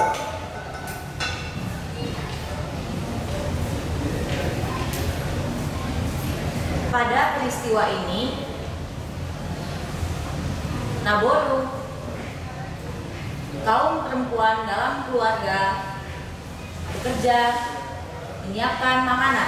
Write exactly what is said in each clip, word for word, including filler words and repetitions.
Pada peristiwa ini, Naboru, kaum perempuan dalam keluarga, bekerja menyiapkan makanan.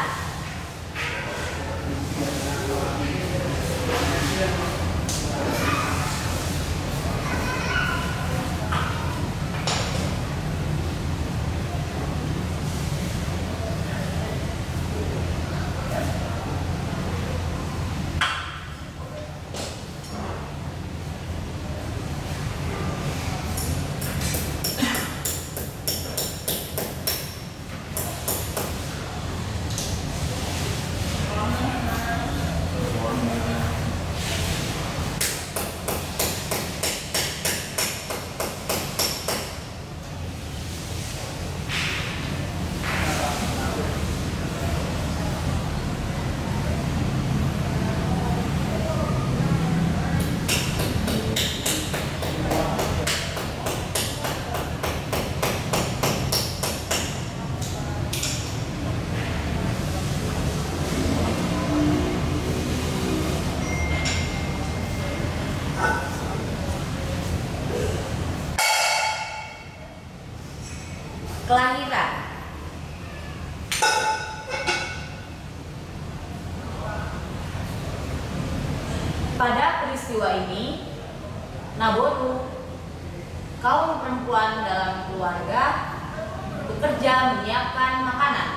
Kelahiran. Pada peristiwa ini, Naboru, kaum perempuan dalam keluarga, bekerja menyiapkan makanan.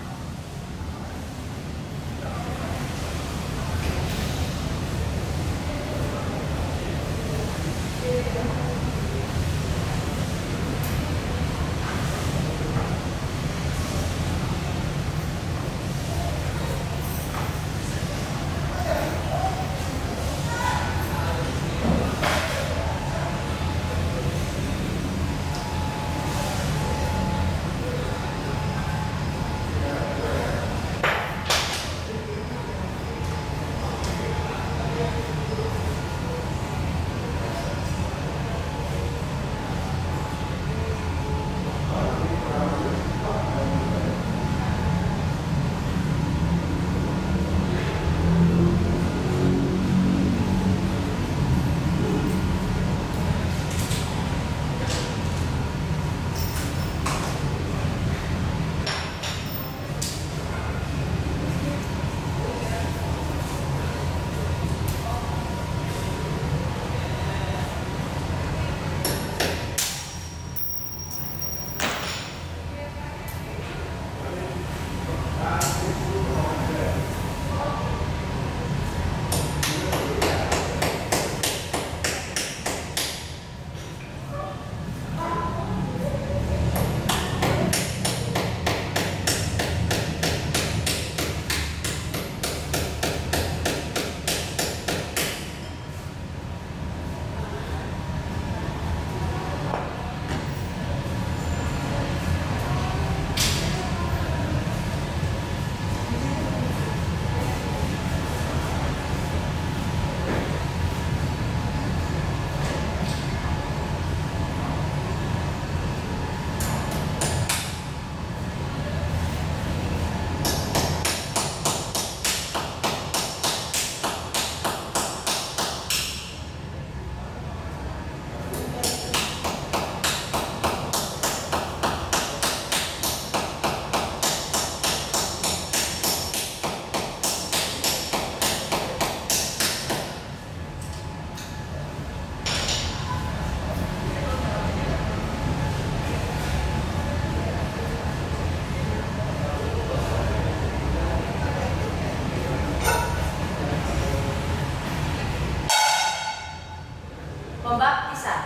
Pembaptisan.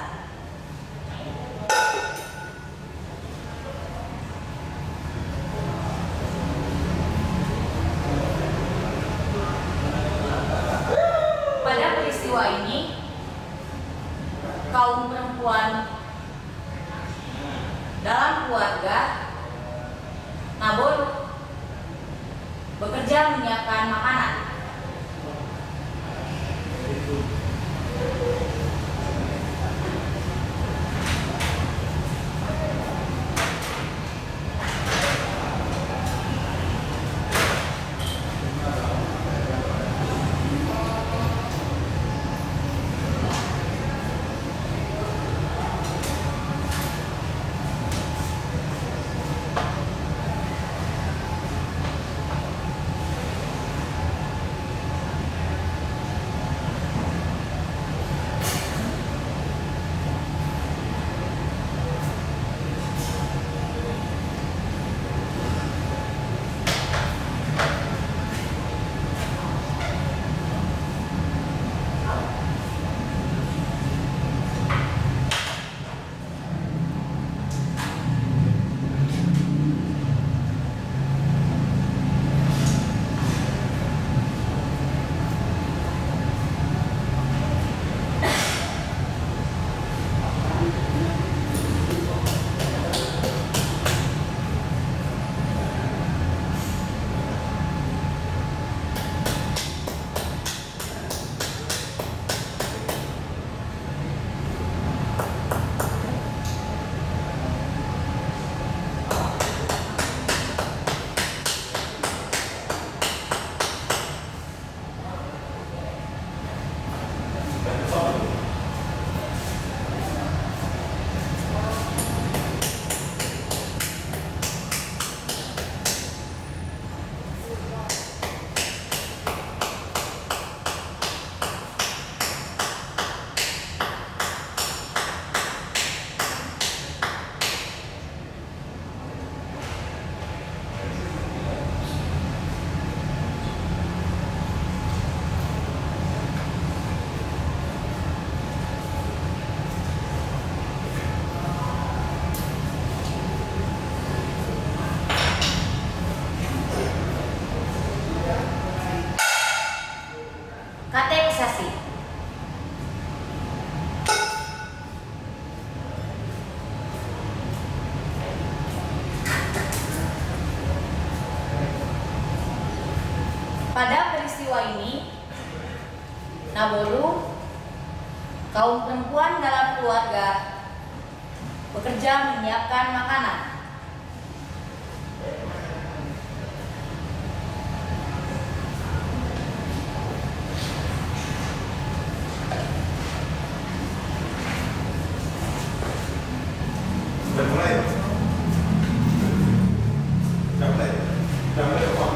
Pada peristiwa ini, kaum perempuan dalam keluarga Naboru bekerja menyiapkan makanan. Pada peristiwa ini, Nabolu, kaum perempuan dalam keluarga, bekerja menyiapkan makanan. Sudah mulai? Sudah mulai? Sudah mulai apa?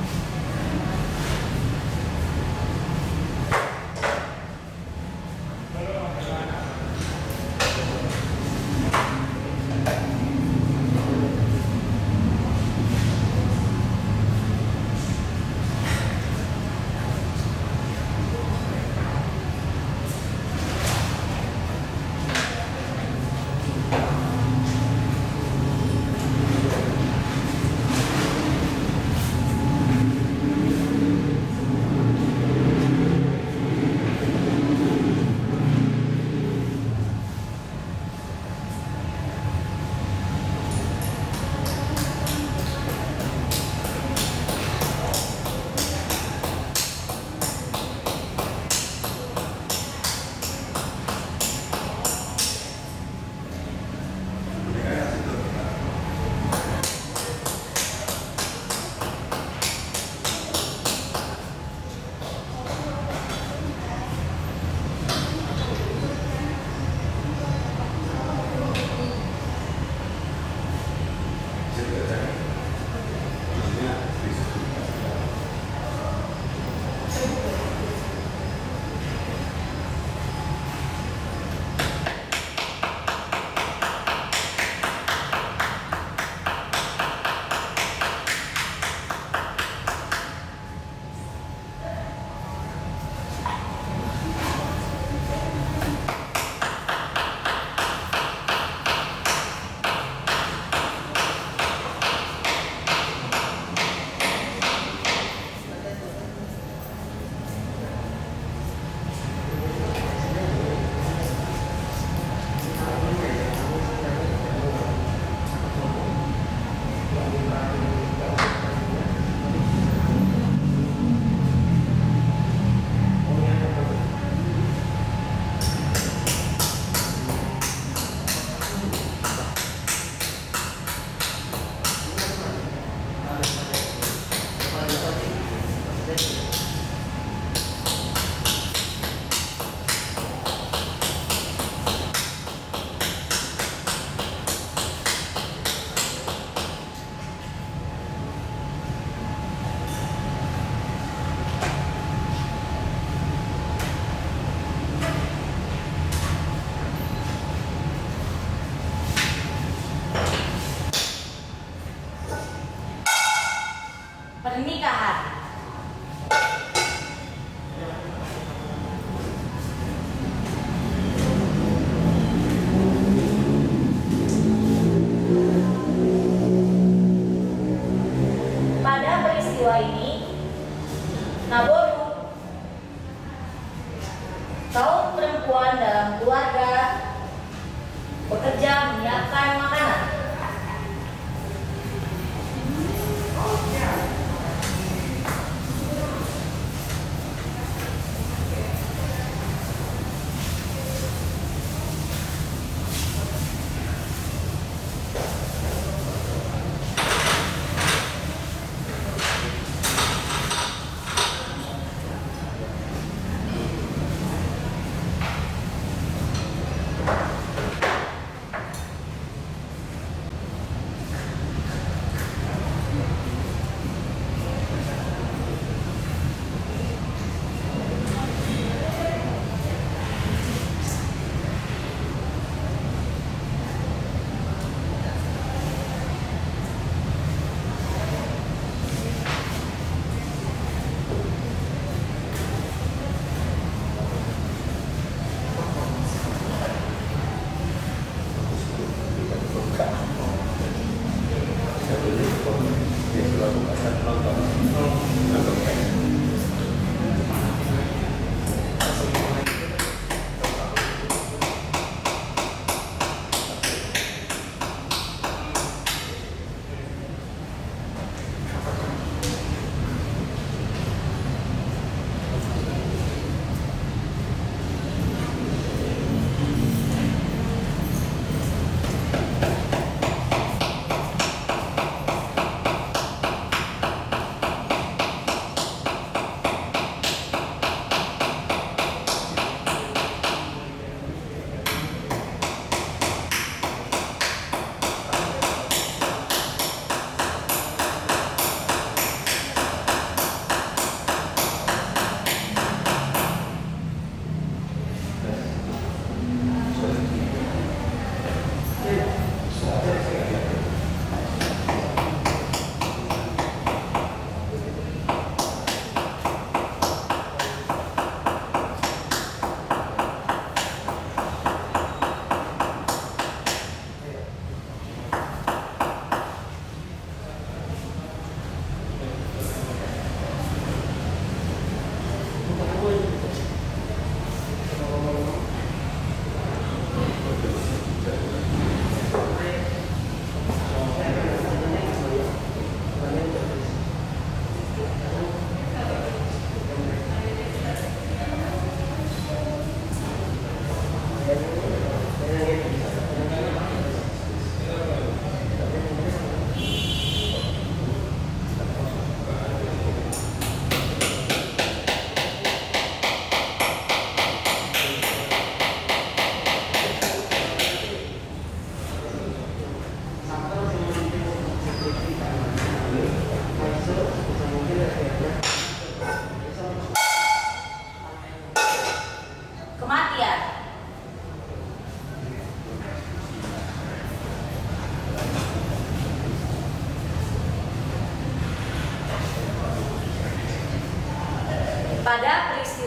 Pernikahan. Pada peristiwa ini, Nabolu, kaum perempuan dalam keluarga, bekerja menyiapkan makanan.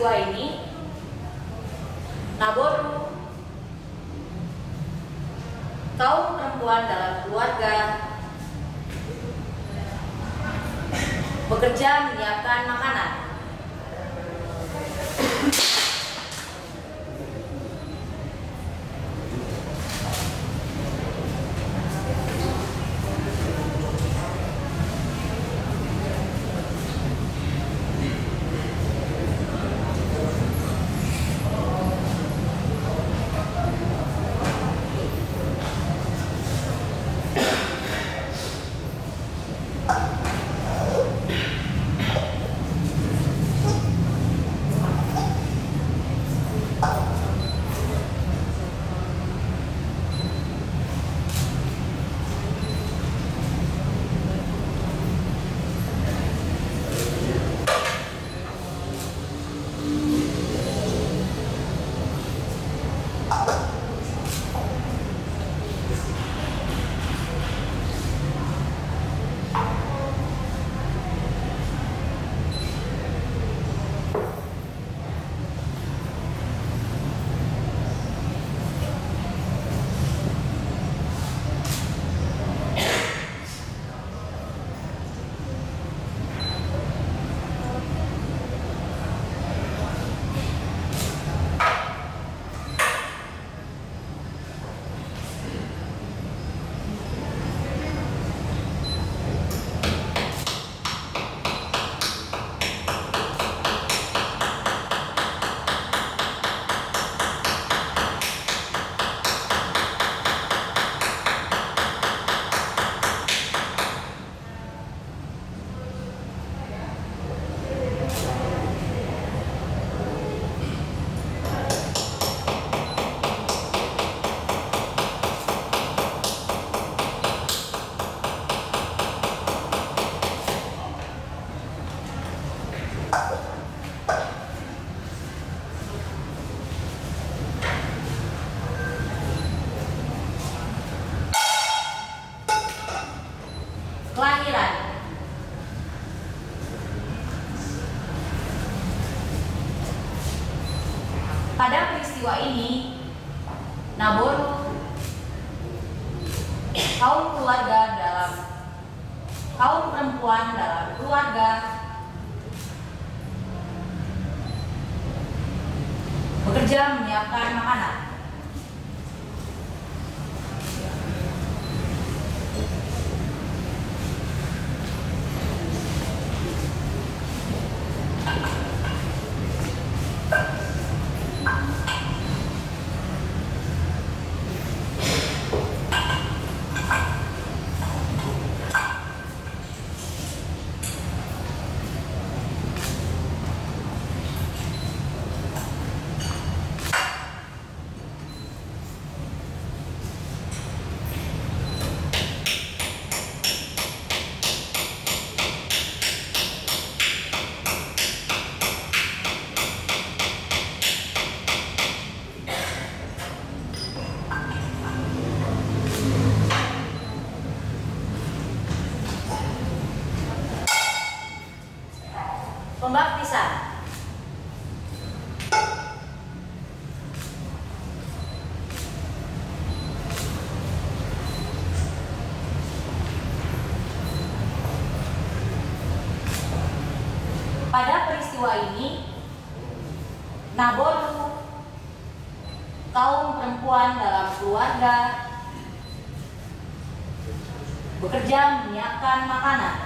peristiwa ini, Naboru, kaum perempuan dalam keluarga, bekerja menyiapkan makanan. Kelahiran. Pada peristiwa ini, Naboru, kaum keluarga dalam kaum perempuan dalam keluarga, bekerja menyiapkan makanan. Pembaptisan. Pada peristiwa ini, Naboru, kaum perempuan dalam keluarga, bekerja menyiapkan makanan.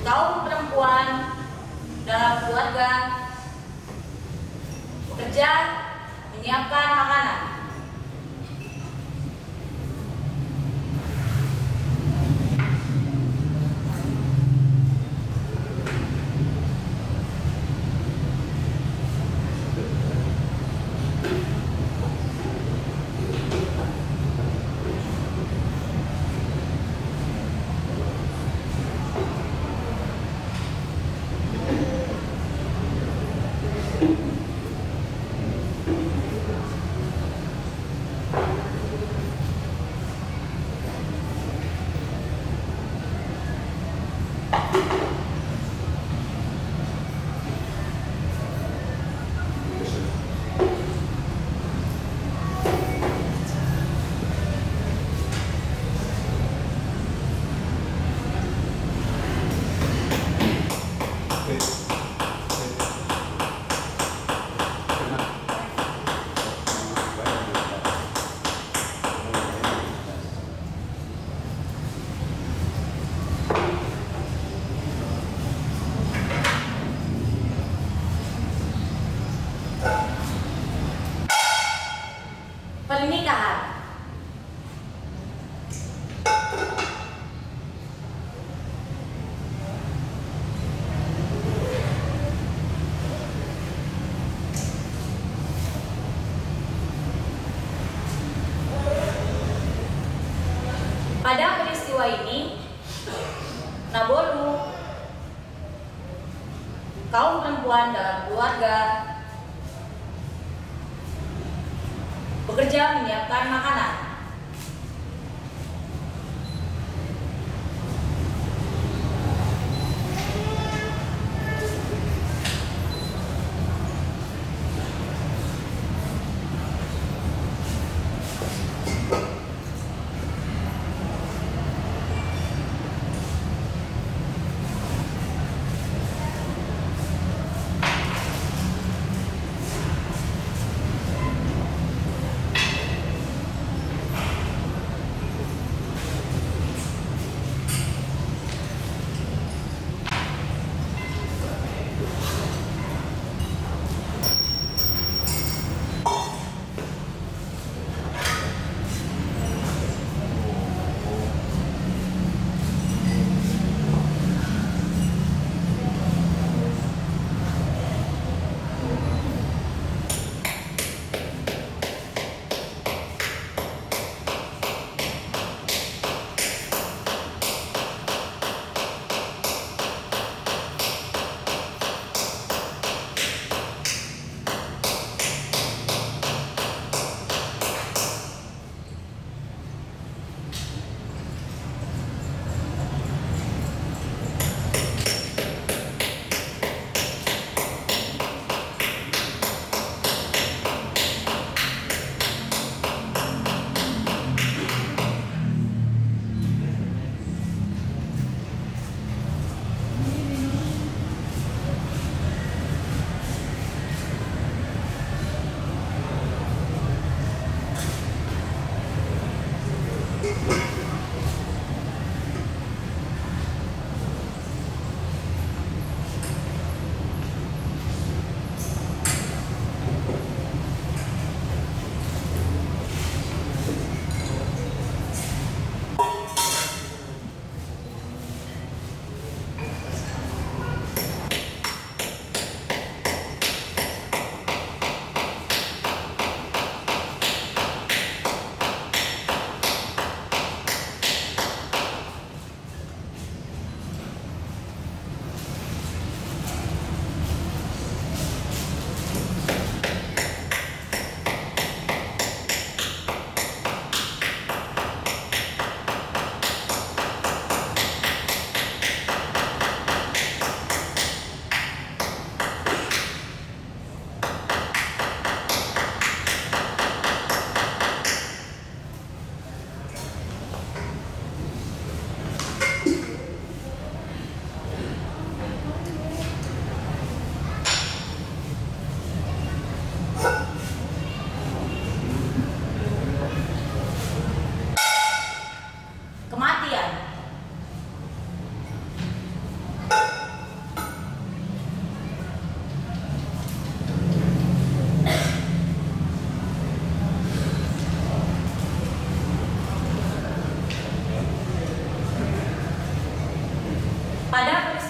kaum perempuan dalam keluarga bekerja menyiapkan makanan. Pernikahan. Pada peristiwa ini, Nabolu, kaum perempuan dalam keluarga bekerja menyiapkan makanan.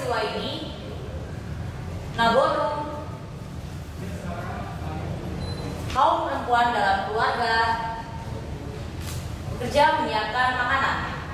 peristiwa ini, Naboru, kaum perempuan dalam keluarga, bekerja menyiapkan makanan.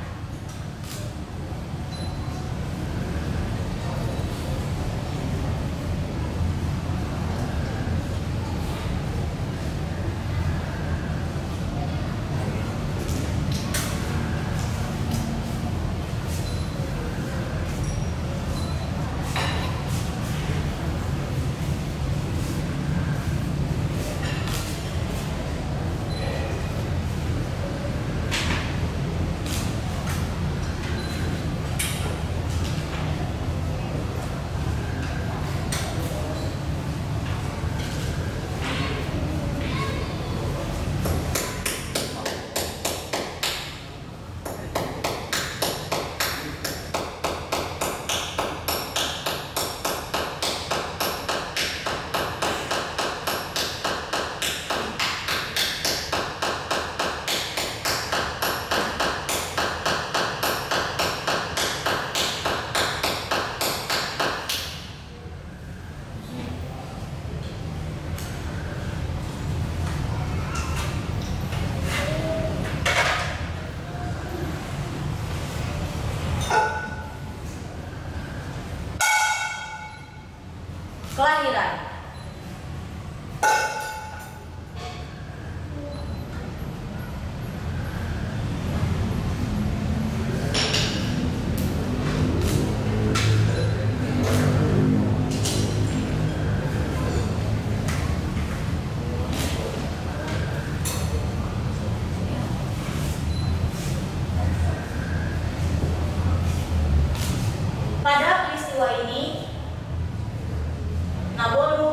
Kelahiran. Pada peristiwa ini, Naboru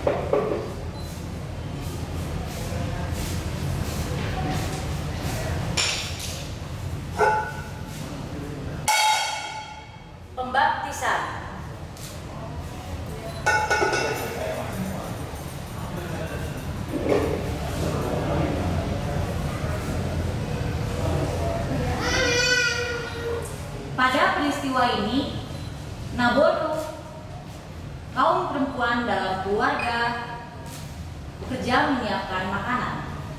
Pembaptisan. Pada peristiwa ini, Naboru, kaum perempuan dalam keluarga, bekerja menyiapkan makanan.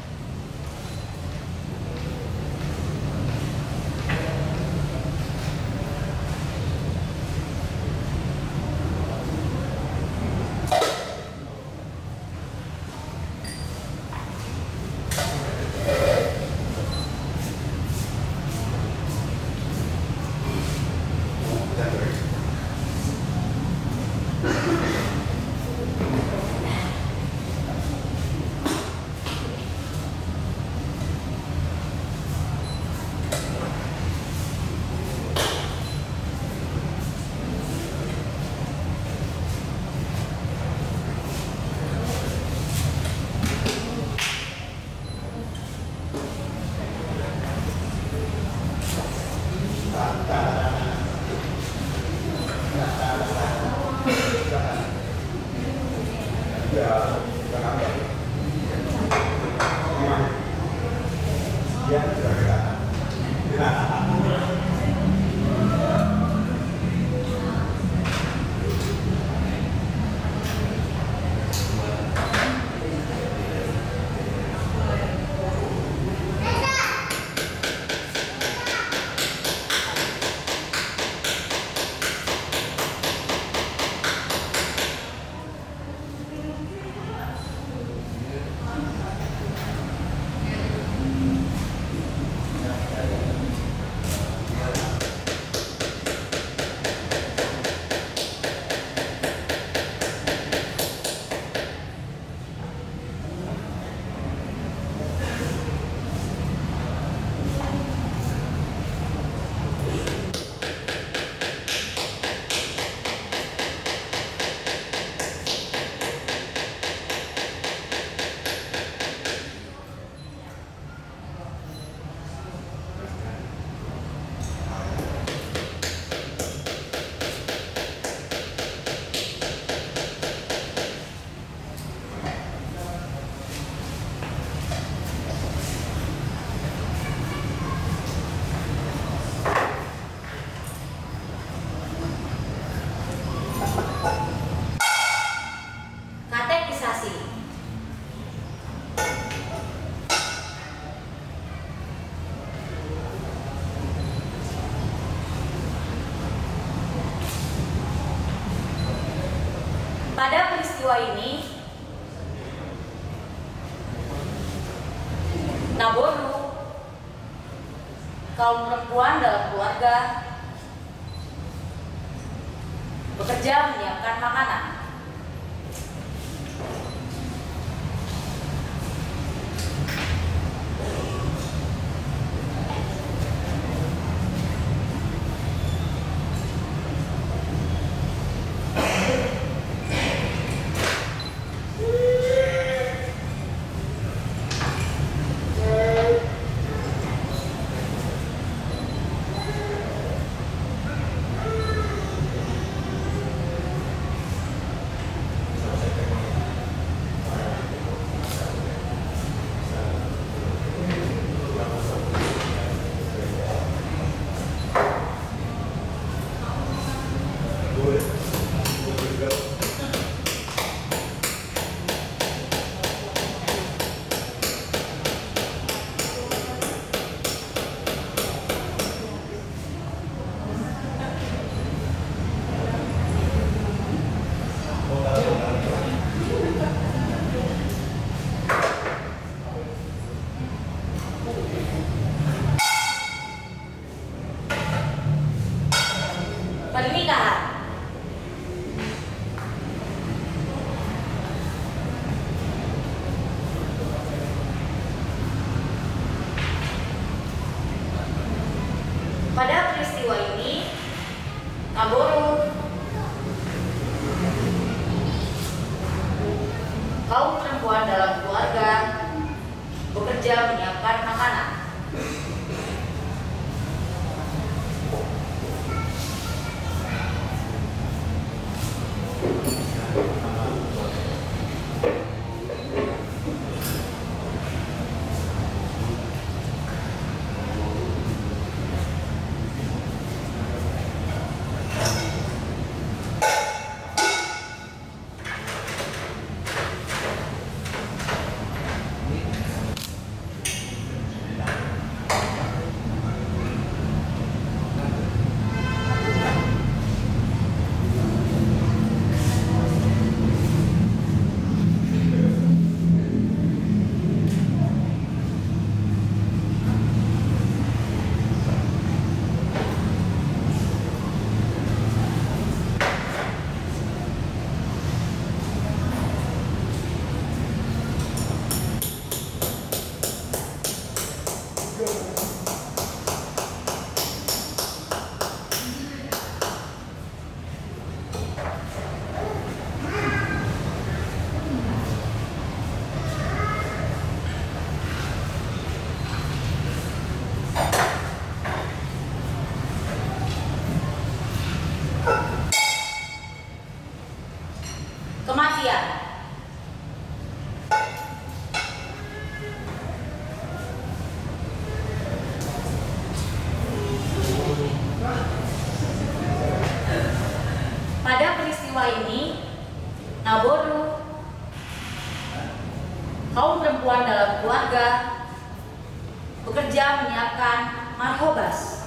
Pada peristiwa ini, Naboru, kaum perempuan dalam keluarga, bekerja menyiapkan makanan. kaum perempuan dalam keluarga bekerja menyiapkan makanan. Kematian. Pada peristiwa ini, Naboru, kaum perempuan dalam keluarga bekerja menyiapkan marhobas.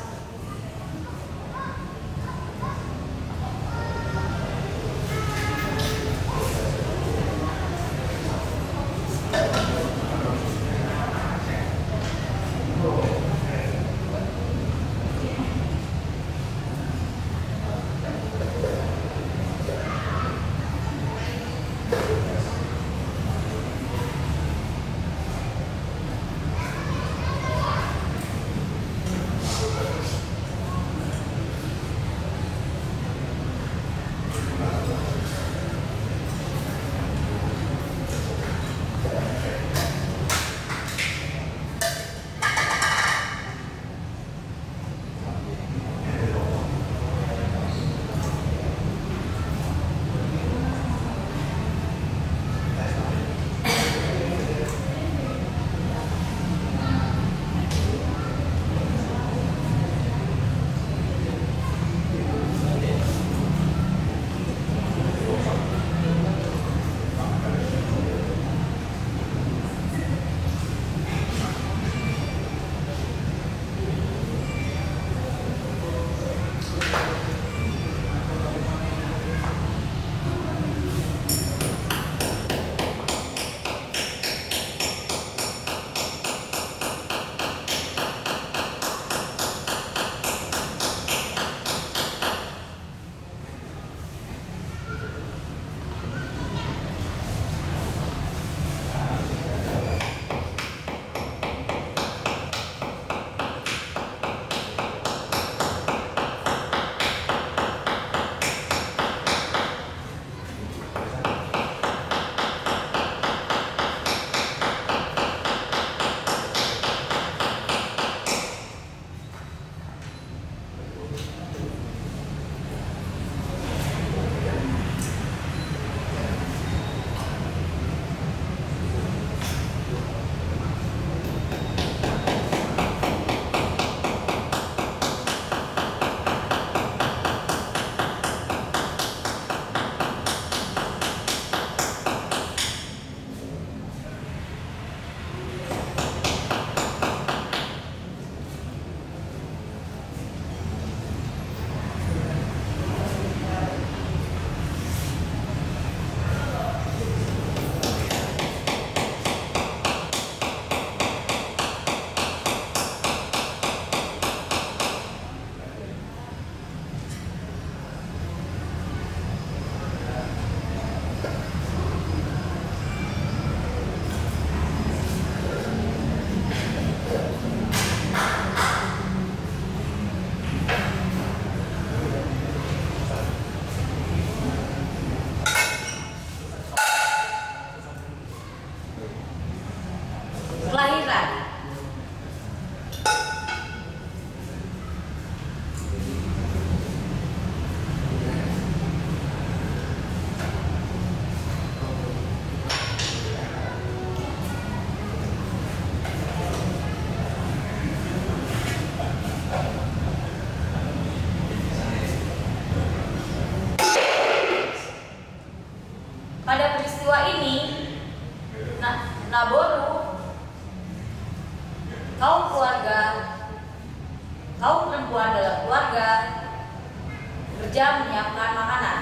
Naboru, kaum keluarga, kaum perempuan dalam keluarga bekerja menyiapkan makanan.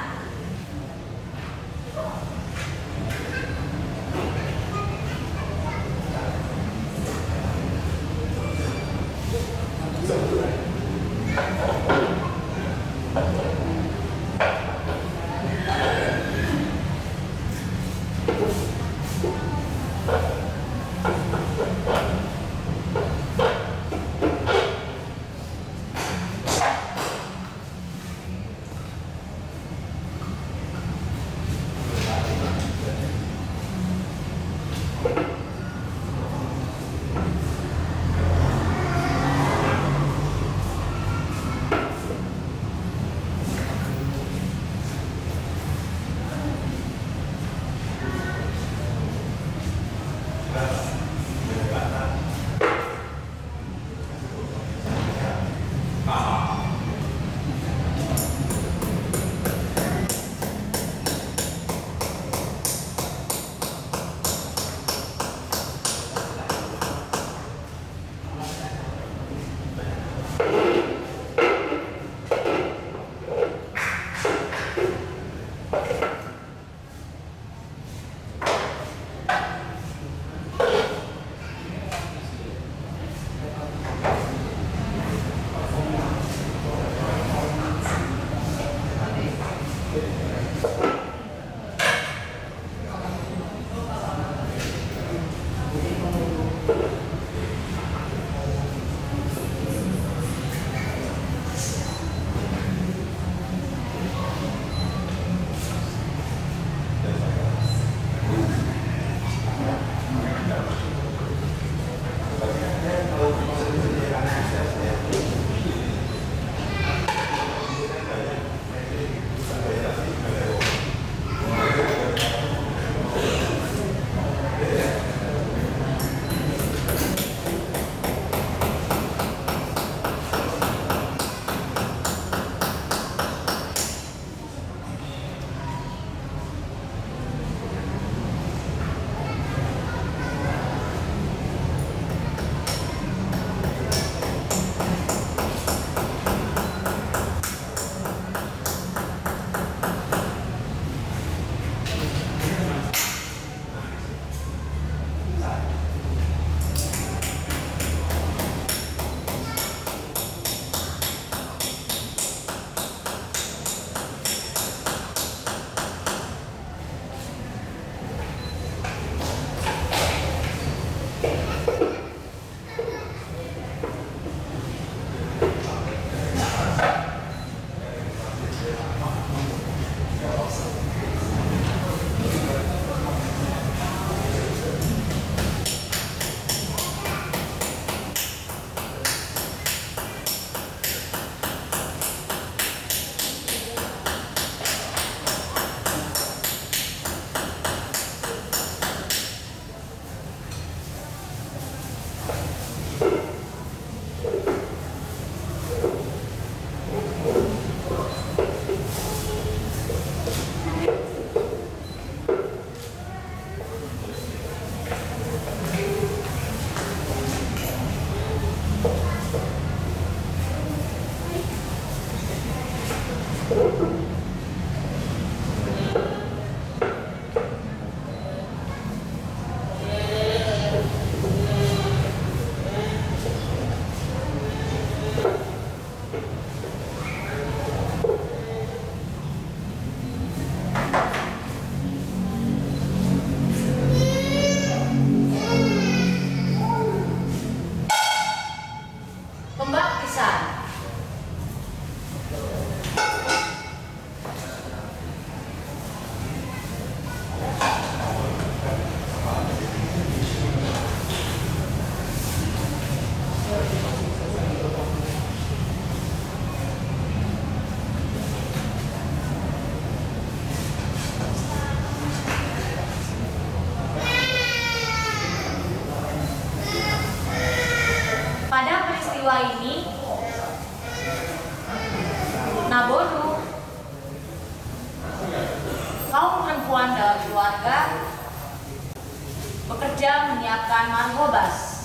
bekerja menyiapkan margobas.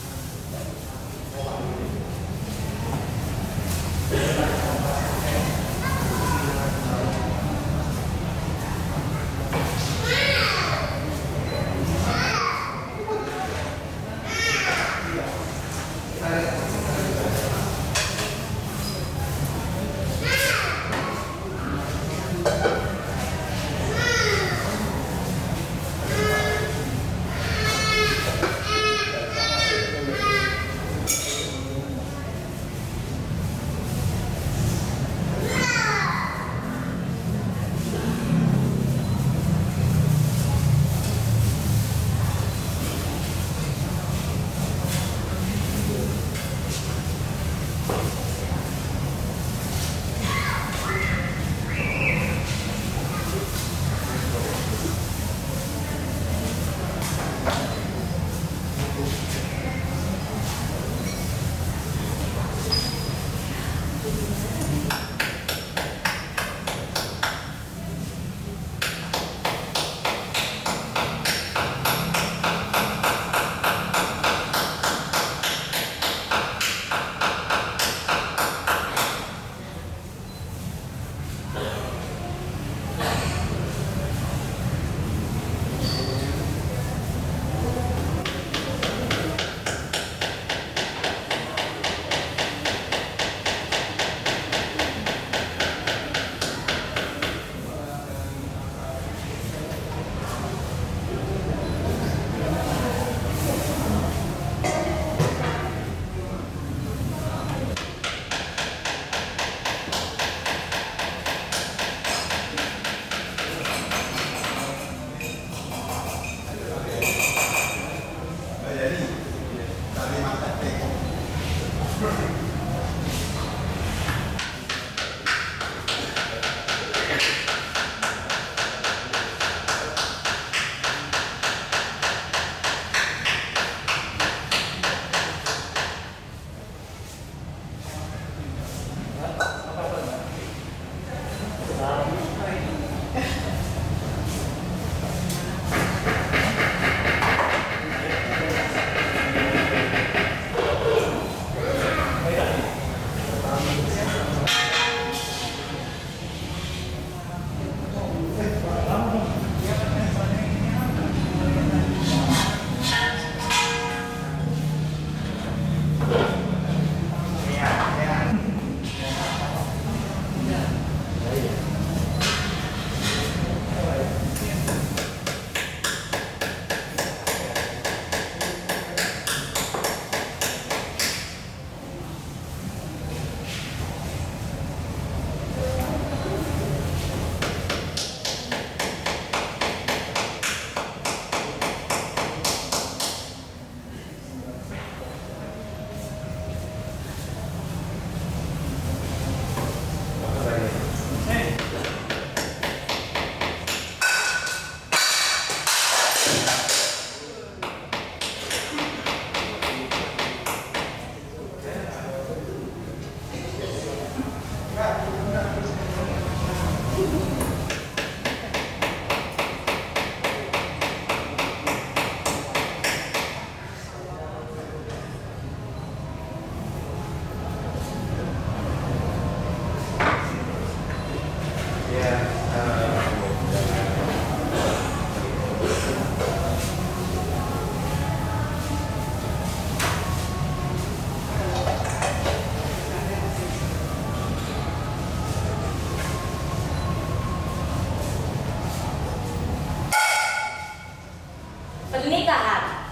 Pernikahan.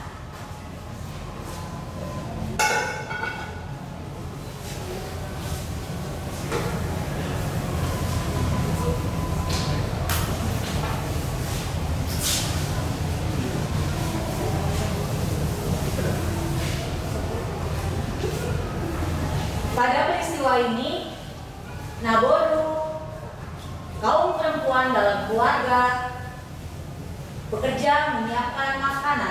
Pada peristiwa ini, Naboru, kaum perempuan dalam keluarga, bekerja menyiapkan makanan.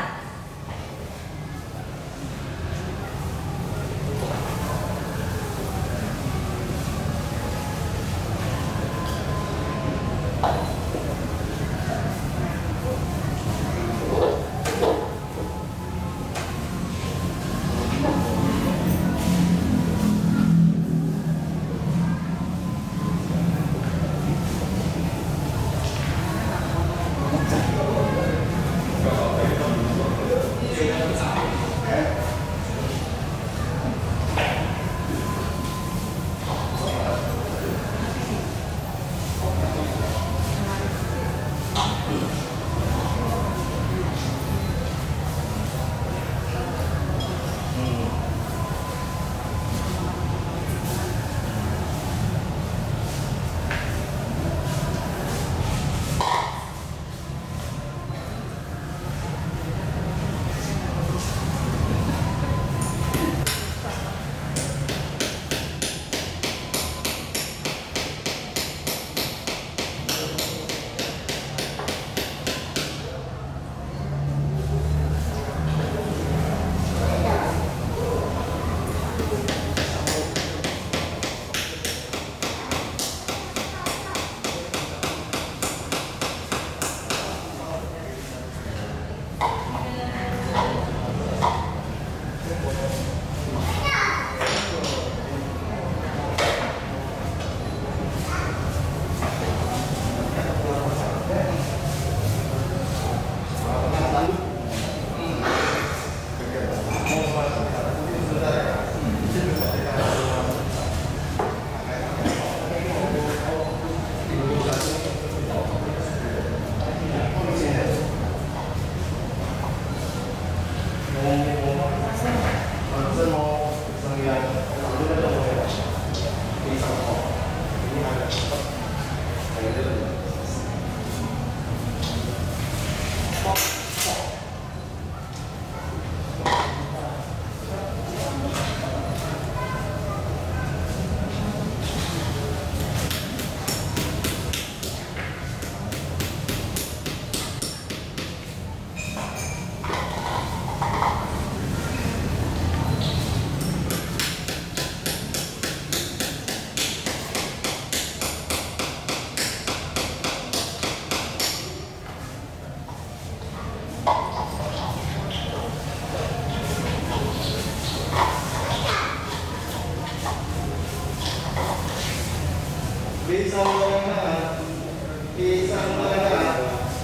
Pisang goreng, pisang goreng.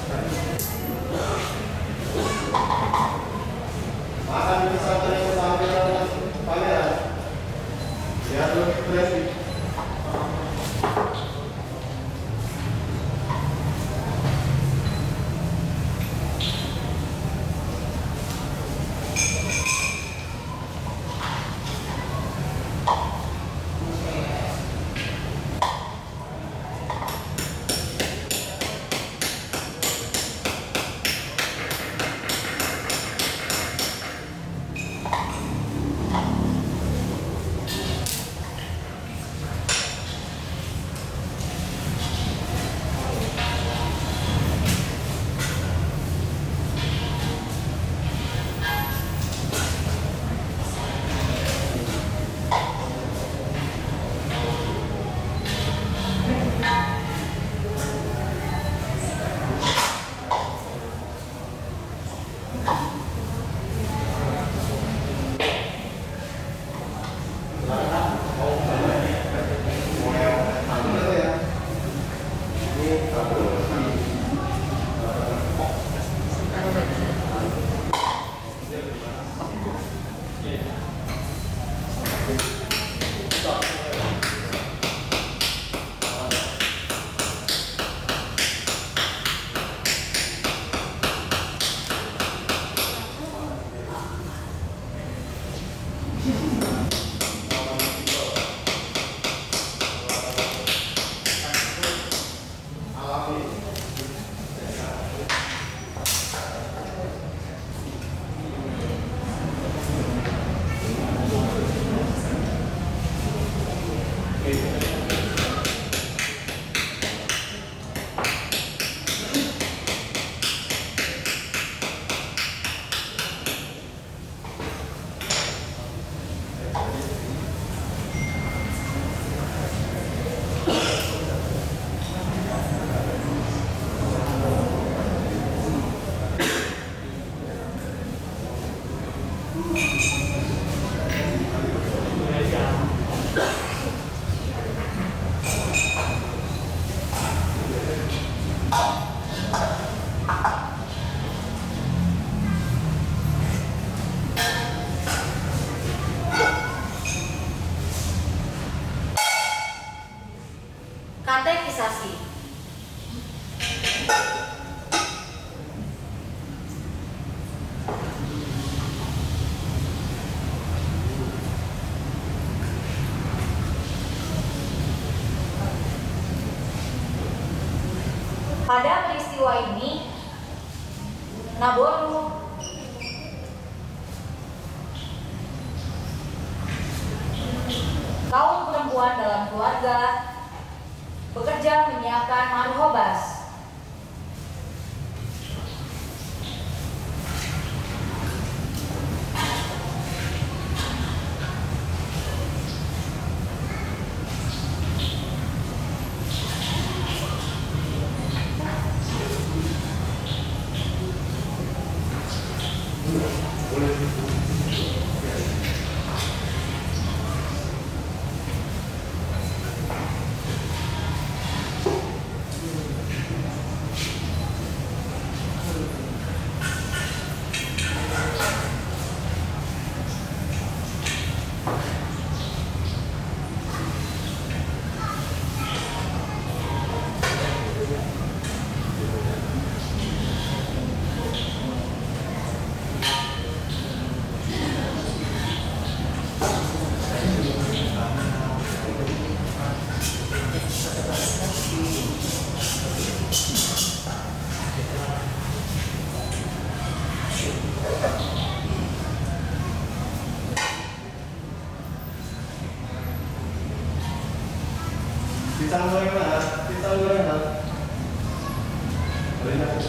Makan pisang goreng sambil nonton kamera. Biar lebih kreatif. Katekisasi. Pada peristiwa ini, Naboru kaum perempuan dalam keluarga bekerja menyiapkan marhobas. Pisang goreng mana? Pisang goreng mana? Beri aku.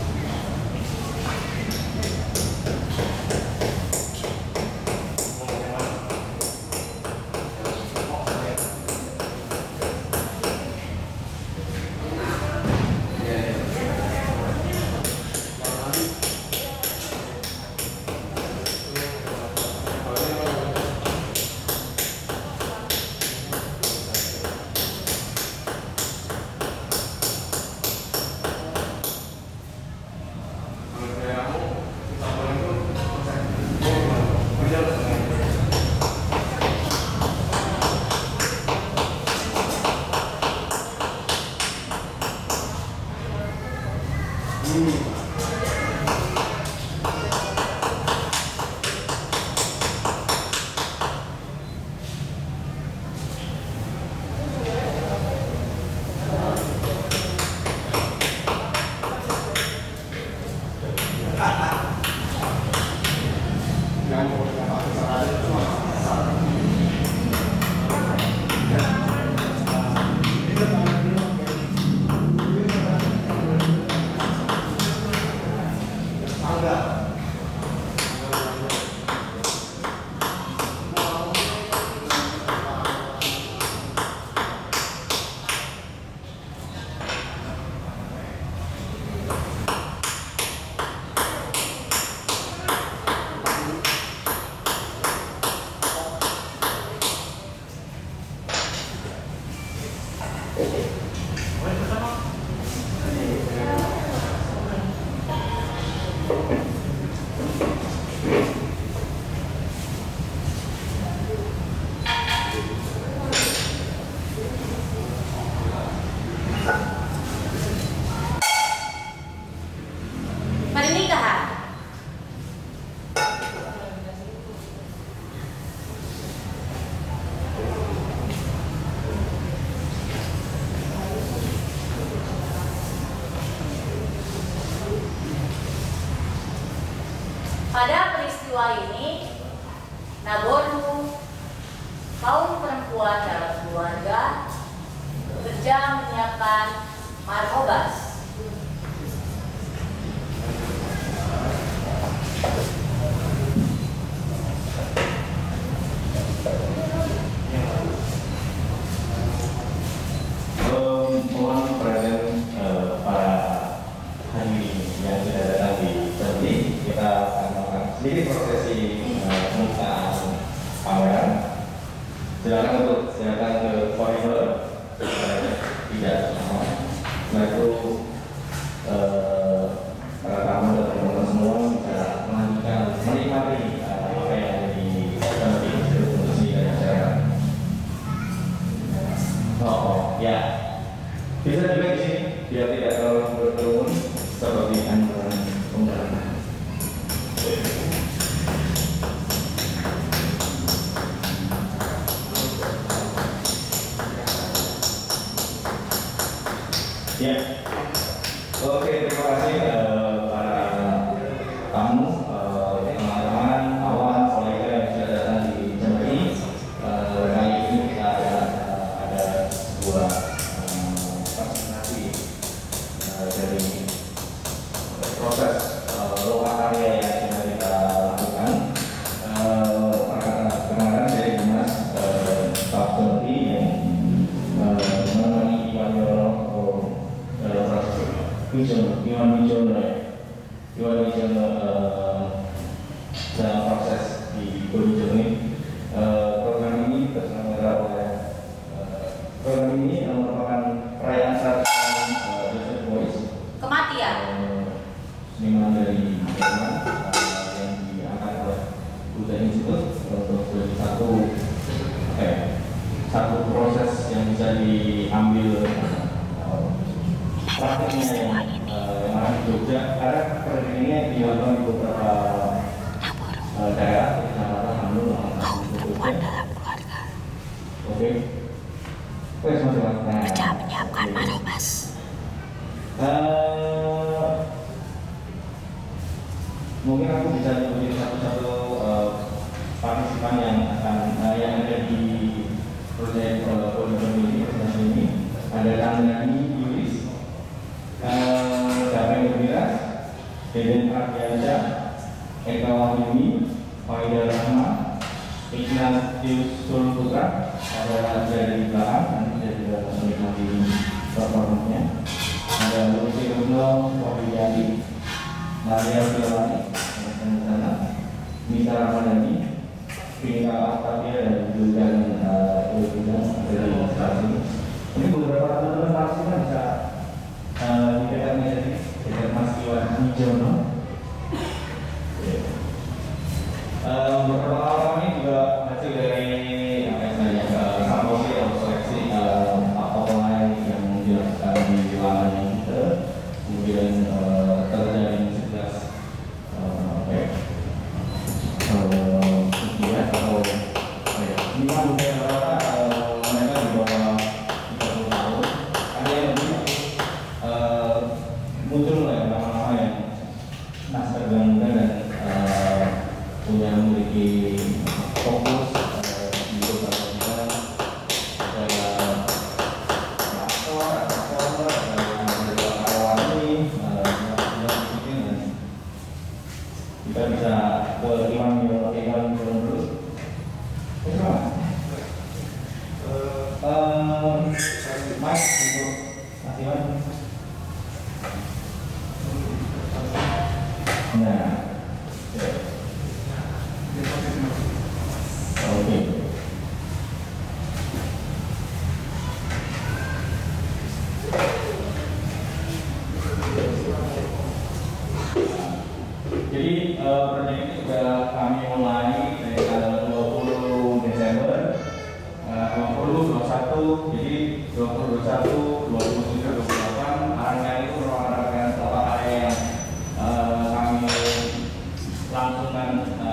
Pada peristiwa ini, Naboru, kaum perempuan dalam keluarga, bekerja menyiapkan markobas. Mohon perhatian para hadirin yang sudah datang di sini. Kita akan melakukan sedikit prosesi pembukaan pameran. Silakan untuk silakan ke koridor. Tidak sama. Nah itu para tamu dan teman-teman semua bisa melanjutkan menikmati apa yang ada di sini untuk dan masyarakat. Oh ya. Bisa juga di sini biar tidak terlalu berkerumun seperti anjuran pemerintah. Ya, oke, terima kasih uh, para tamu, uh, teman-teman, kawan, kolega yang sudah datang di jam ini. Uh, kali ini kita ada, ada sebuah dari proses uh, lokal karya yang sudah kita lakukan. Perkenalkan dari Dimas Pak Sonti yang menemani Iwan Yoro dalam proses Wijono, Iwan Wijono, Iwan Wijono dalam proses di Wijono ini. Program ini terselenggara oleh program ini merupakan perayaan seratus kematian seniman dari Jerman yang diangkat oleh Buddha Institute untuk menjadi satu eh, satu proses yang bisa diambil prakteknya yang yang ada di Jogja. Karena proyek ini dilakukan di beberapa daerah di Jakarta, Bandung, perempuan dalam keluarga. Oke, kerja menyiapkan marobas. Uh, mungkin aku bisa menjadi satu-satu uh, partisipan yang akan uh, yang ada di proyek uh, program ini, program ini. ada Tanjani Yulis, Damai Gembira, Deden Ardiansyah, Eka Wahyuni, Faida Rahma, Ignatius Sulputra, ada dari belakang, nanti saya juga menikmati performanya. Ada Lucy Rudno, Wahyudi, Maria Firwani, dan sana, Misa Ramadhani, Vina Octavia, dan juga Ilvina dari stasiun. Ini beberapa teman-teman pasti kan bisa dikatakan jadi jadi Mas Iwan Wijono. Beberapa hal kami juga hasil dari apa istilahnya sampel atau seleksi apa pemain yang dilakukan di laman kita, kemudian terjadi sebelas kemudian atau ini kan mungkin rata mereka di bawah tiga puluh tahun, ada yang lebih muncul ya nama-nama yang naskah muda dan punya memiliki fokus di beberapa bidang, ada aktor, aktor, ada karawani, mungkin kita bisa ke Iwan Iwan dulu. Mas, untuk Mas Iwan. Nah. Oke. Jadi proyek ini sudah kami mulai dari tanggal dua puluh Desember dua puluh dua puluh satu, jadi dua puluh dua puluh satu, dua puluh tiga, dua puluh delapan rangkaian itu merupakan beberapa karya yang kami langsungkan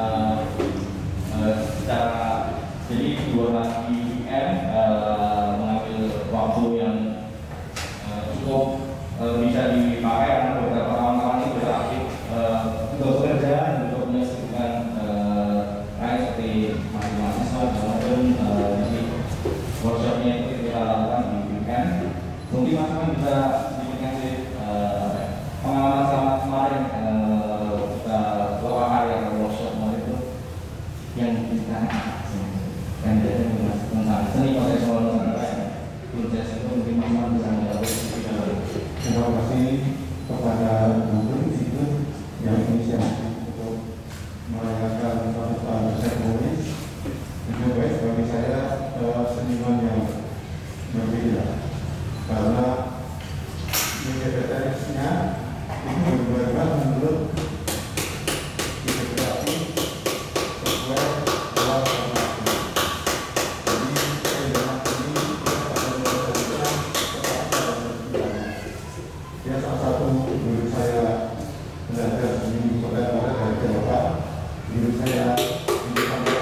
secara jadi dua hari weekend mengambil waktu yang cukup bisa dipakai karena beberapa kawan-kawan ini sudah aktif untuk bekerja dan untuk menyelesaikan kayak seperti mahasiswa dan jadi workshopnya itu kita lakukan di weekend. Mungkin mas-mas bisa diberikan pengalaman selama kemarin kita bawa karya workshop kemarin itu yang kita kan dari tentang seni kontekstual Nusantara proses itu mungkin mas-mas bisa menjawab. Terima kasih kepada guru di situ yang inisiatif untuk merayakan suatu tahun sermonis. Itu baik bagi saya seniman yang berbeda karena vegetarianisnya itu berbeda menurut integrasi sesuai pola formasi. Jadi saya dalam ini kita akan melakukan ya salah satu guru saya belajar seni kontemporer dari Jawa. Guru saya di Jawa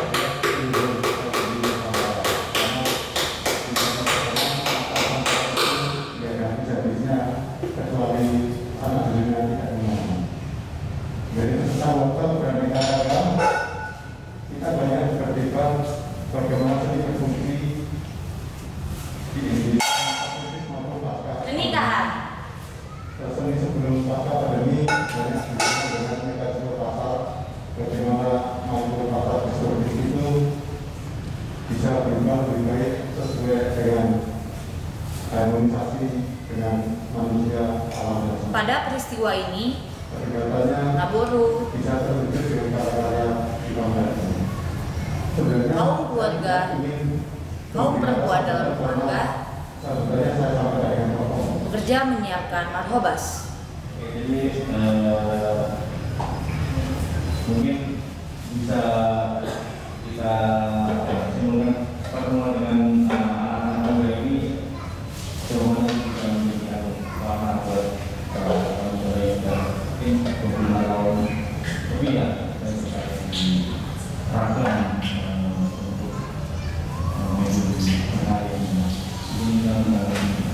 kecuali anak dunia tidak mengenal. Jadi tentang waktu beraneka ragam kita banyak berdebat bagaimana seni berfungsi di Indonesia maupun pasca Pernikahan. seni sebelum pasca pandemi banyak berhubungan dengan mekanisme pasar, bagaimana mampu pasar historis itu bisa berubah lebih baik sesuai dengan harmonisasi dengan manusia alam dan semesta. Pada peristiwa ini, Kegiatannya Ngaboru, bisa terwujud dengan karya-karya di pameran. Sebenarnya kaum keluarga, kaum perempuan dalam keluarga, sebenarnya saya sampaikan dengan pokok. bekerja menyiapkan marhobas. Jadi uh, mungkin bisa kita simulkan pertemuan dengan anak-anak muda ini semuanya bisa memberikan warna buat orang muda yang mungkin dua puluh lima tahun lebih ya dan rangkaian untuk mengikuti karya ini. Ini dalam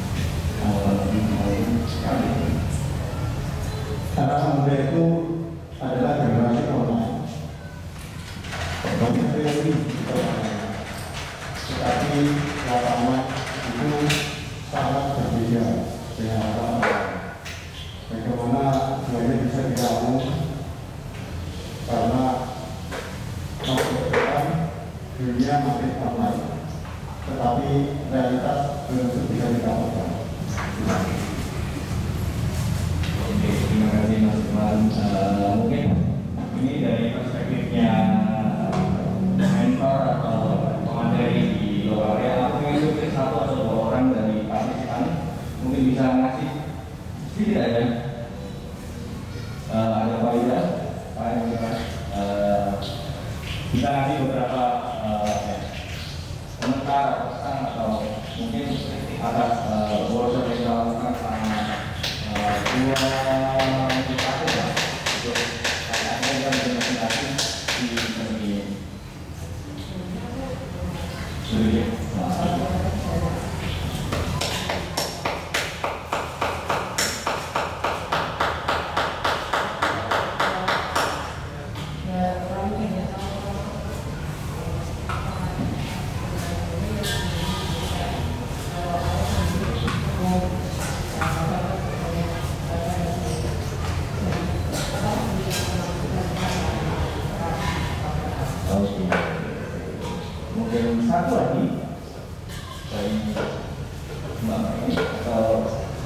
Anak muda itu adalah generasi online. Banyak teori tetapi lapangan itu sangat dengan harapan bagaimana semuanya bisa digabung karena membutuhkan dunia makin online, tetapi realitas belum bisa didapatkan. Oke, terima kasih Mas Iman. Uh, mungkin ini dari perspektifnya mentor atau pemateri di luar area, aku ingin mungkin satu atau dua orang dari partisipan mungkin bisa ngasih sedikit aja. Uh, ada Pak Ida, Pak Ida, uh, bisa ngasih beberapa uh, komentar atau pesan atau mungkin atas uh, workshop yang dilakukan selama uh, dua minggu terakhir ya, untuk kayaknya kita berpresentasi di sini. Jadi, mungkin satu lagi dari Mbak Mei atau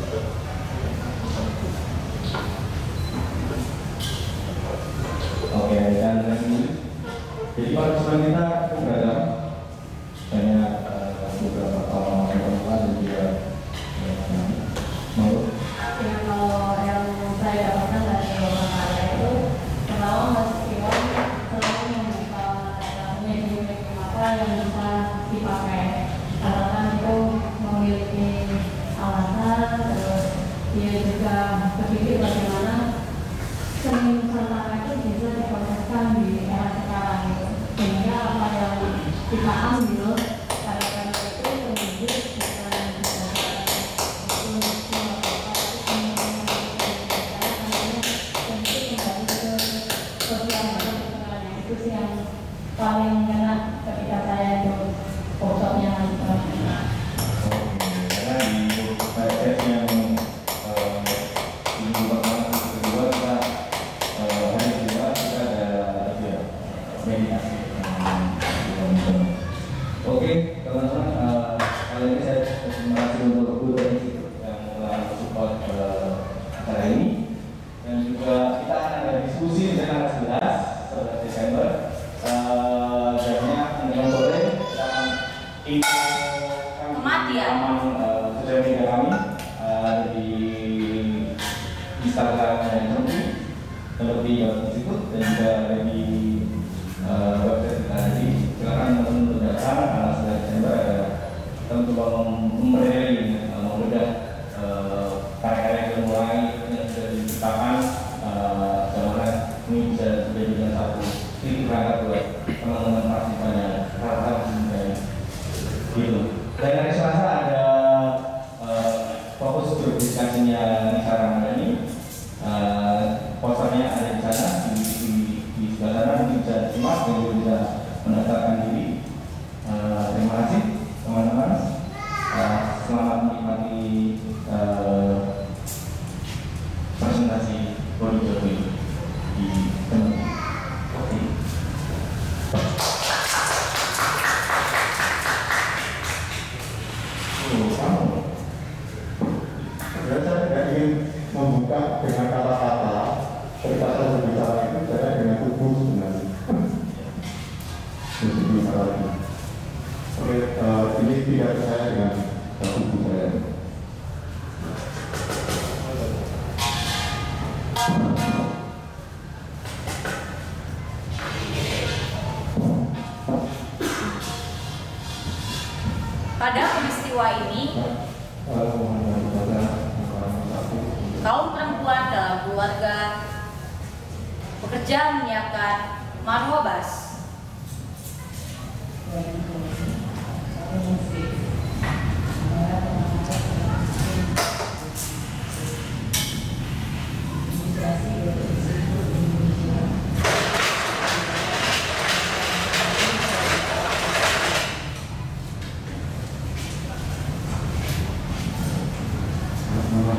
oke, dan lagi jadi partisipan kita beragam, banyak uh, beberapa orang perempuan dan juga mau ya, kalau yang saya dapatkan dari beberapa karya itu pertama Mas Iwan selalu membuka media apa yang bisa dipakai karena kan itu memiliki alasan, terus dia juga berpikir bagaimana seni Nusantara itu bisa diproseskan di era sekarang gitu, sehingga apa yang kita ambil karya-karya itu menjadi bukan itu sih yang paling kena ketika saya ikut workshopnya nanti. karena di proses yang minggu pertama kedua kita hari kedua kita ada ya, meditasi. Oke teman-teman, kali ini saya terima kasih untuk Bu Teni yang telah support acara ini, dan juga kita akan ada diskusi di tanggal sebelas Desember. Uh, jamnya dengan sore kita akan info rekaman uh, sosial media kami uh, di Instagram dan Zoom, seperti Institut dan juga ada di uh, website kita. Jadi silakan teman-teman untuk datang tanggal sebelas Desember. Kita mencoba memperoleh membedah karya-karya yang mulai yang sudah diciptakan, bagaimana ini bisa menjadi satu titik berangkat buat teman-teman partisipan yang harap gitu. Dan hari Selasa ada uh, fokus grup diskusinya Nisa Ramadhani. Uh, posternya ada di sana, di, di, di sebelah sana mungkin bisa disimak dan juga bisa mendaftarkan diri. Uh, terima kasih teman-teman. Uh, selamat menikmati uh, presentasi Bodi Jokowi di teman. Oke. Dan saya tidak ingin membuka dengan kata-kata, ketika saya berbicara itu saya dengan tubuh sebenarnya. Jadi bicara ini. Oke, uh, ini tidak saya dengan tubuh saya. Pada peristiwa ini, kaum perempuan dalam keluarga bekerja menyiapkan marwabas. Terima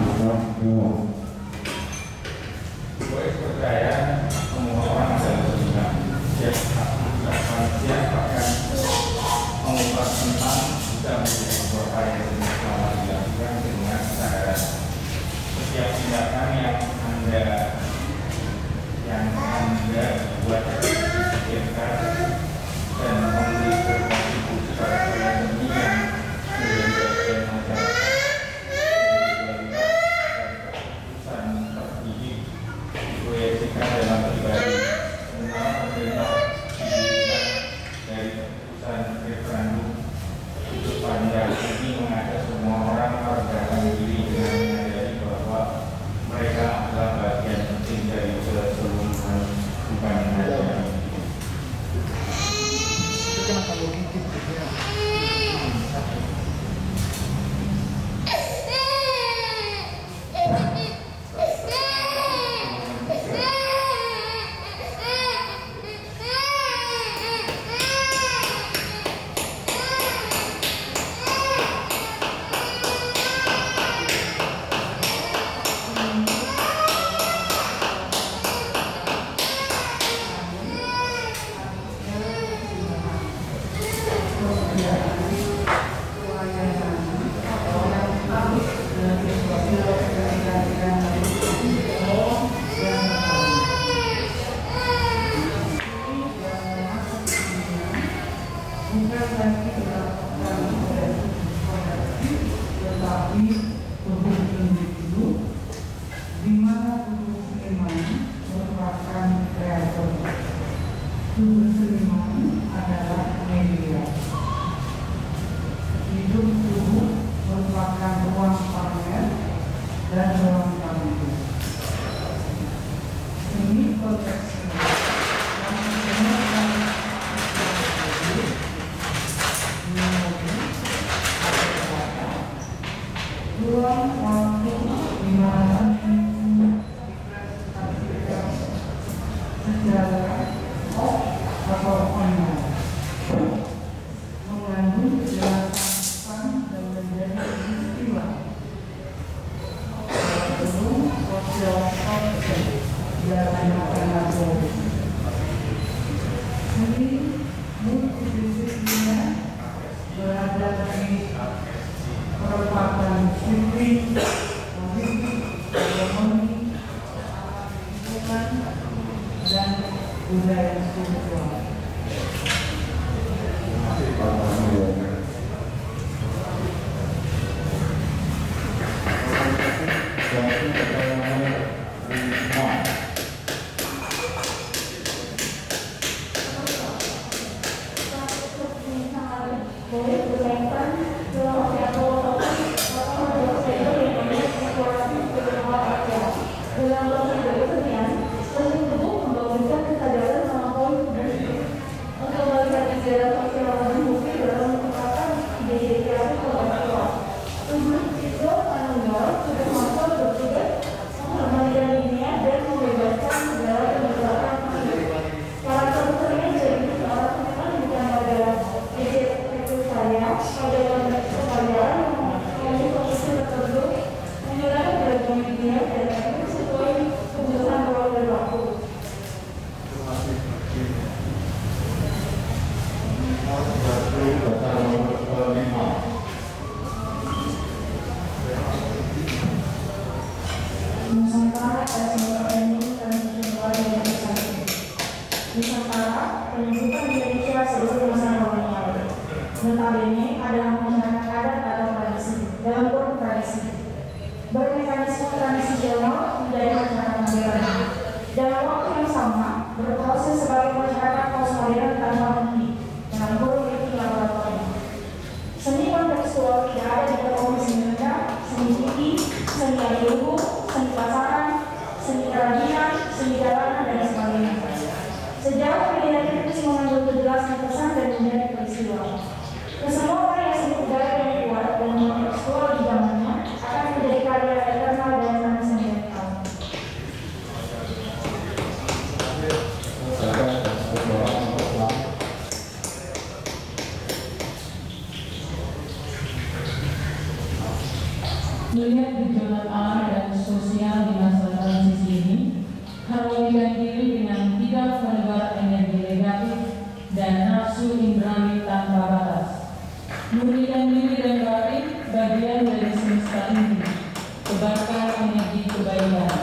Melihat gejolak alam dan sosial di masa transisi ini, harmonikan diri dengan tiga penegak energi negatif dan nafsu indrawi tanpa batas. Murnikan diri dan batin bagian dari semesta ini, tebarkan energi kebaikan.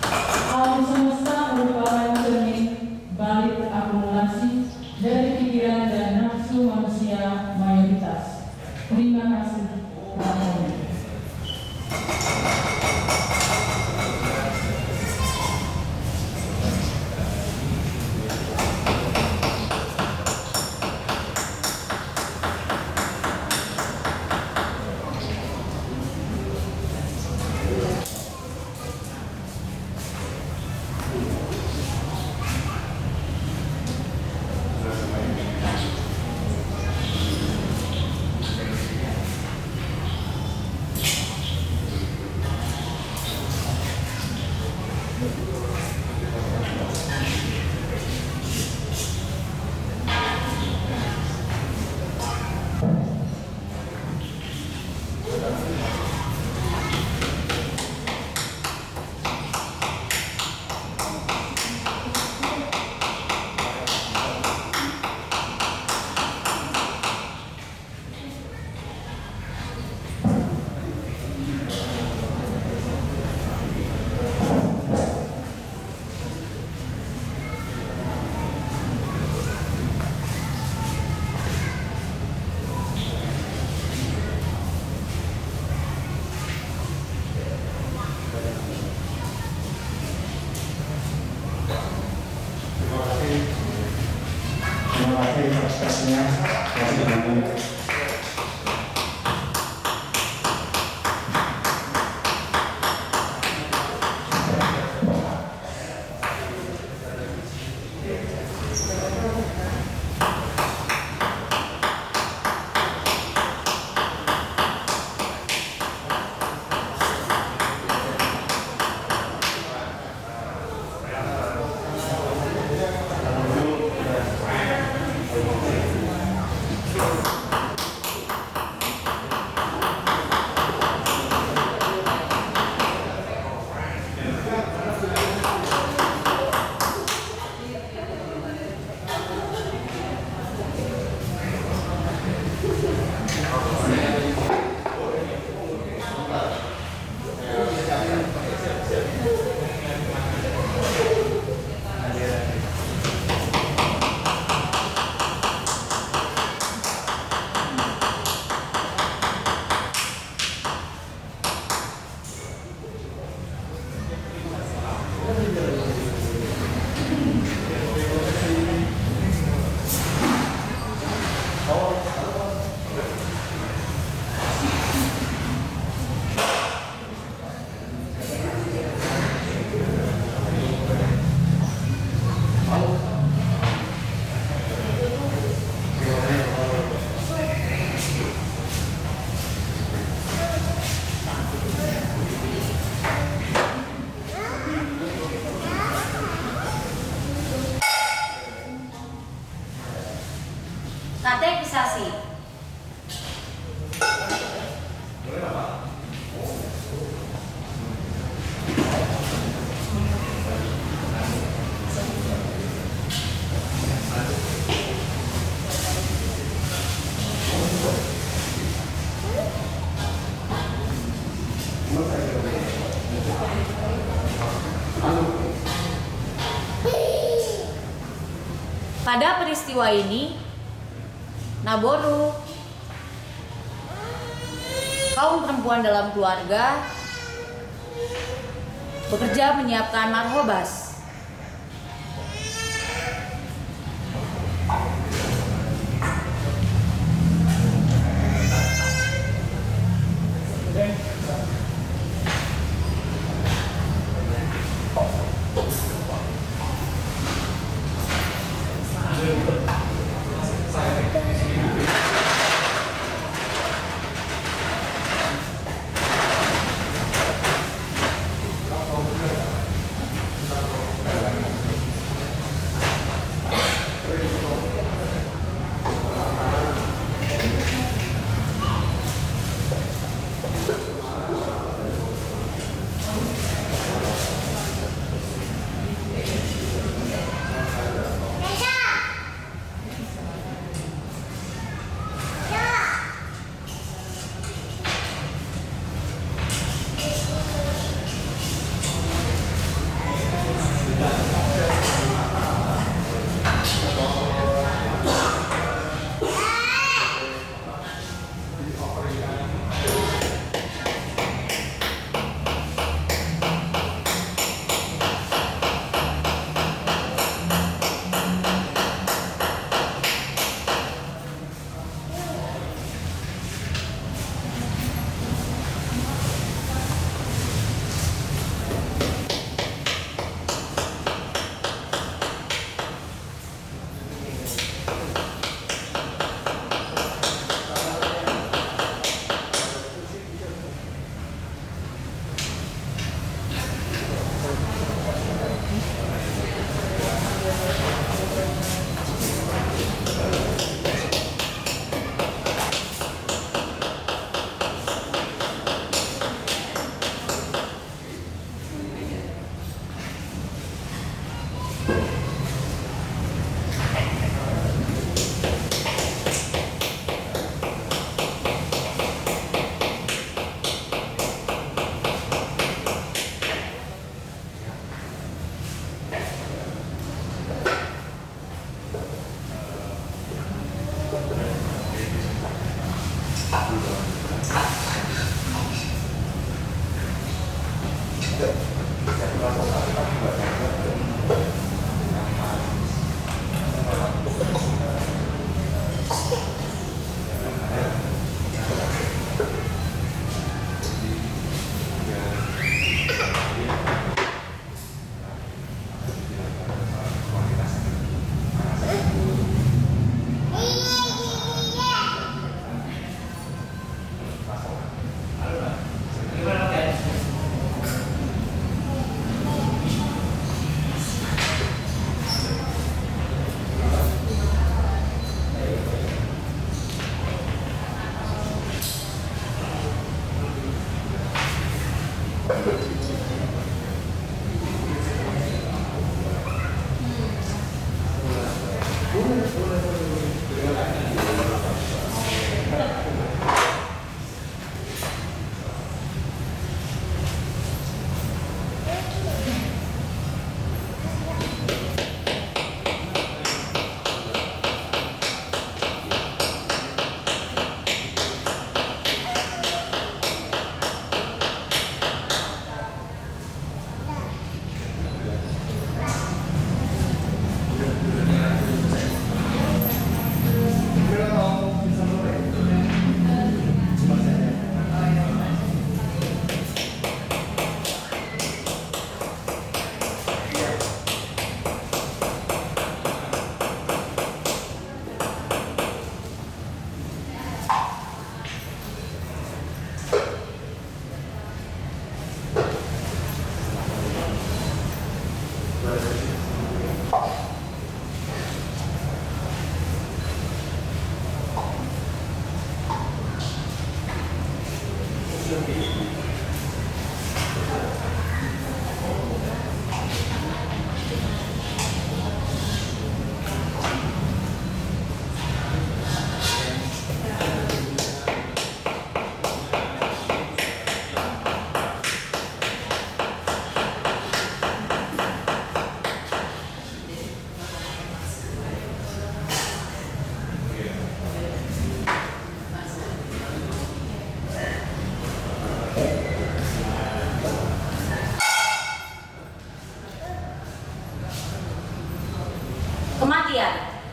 Alam semesta merupakan cermin balik akumulasi dari pikiran dan nafsu manusia mayoritas. Terima kasih. Amin. Terima kasih atas perhatiannya. Terima kasih. Katekisasi. Pada peristiwa ini, Naboru, kaum perempuan dalam keluarga, bekerja menyiapkan marhobas. Kematian.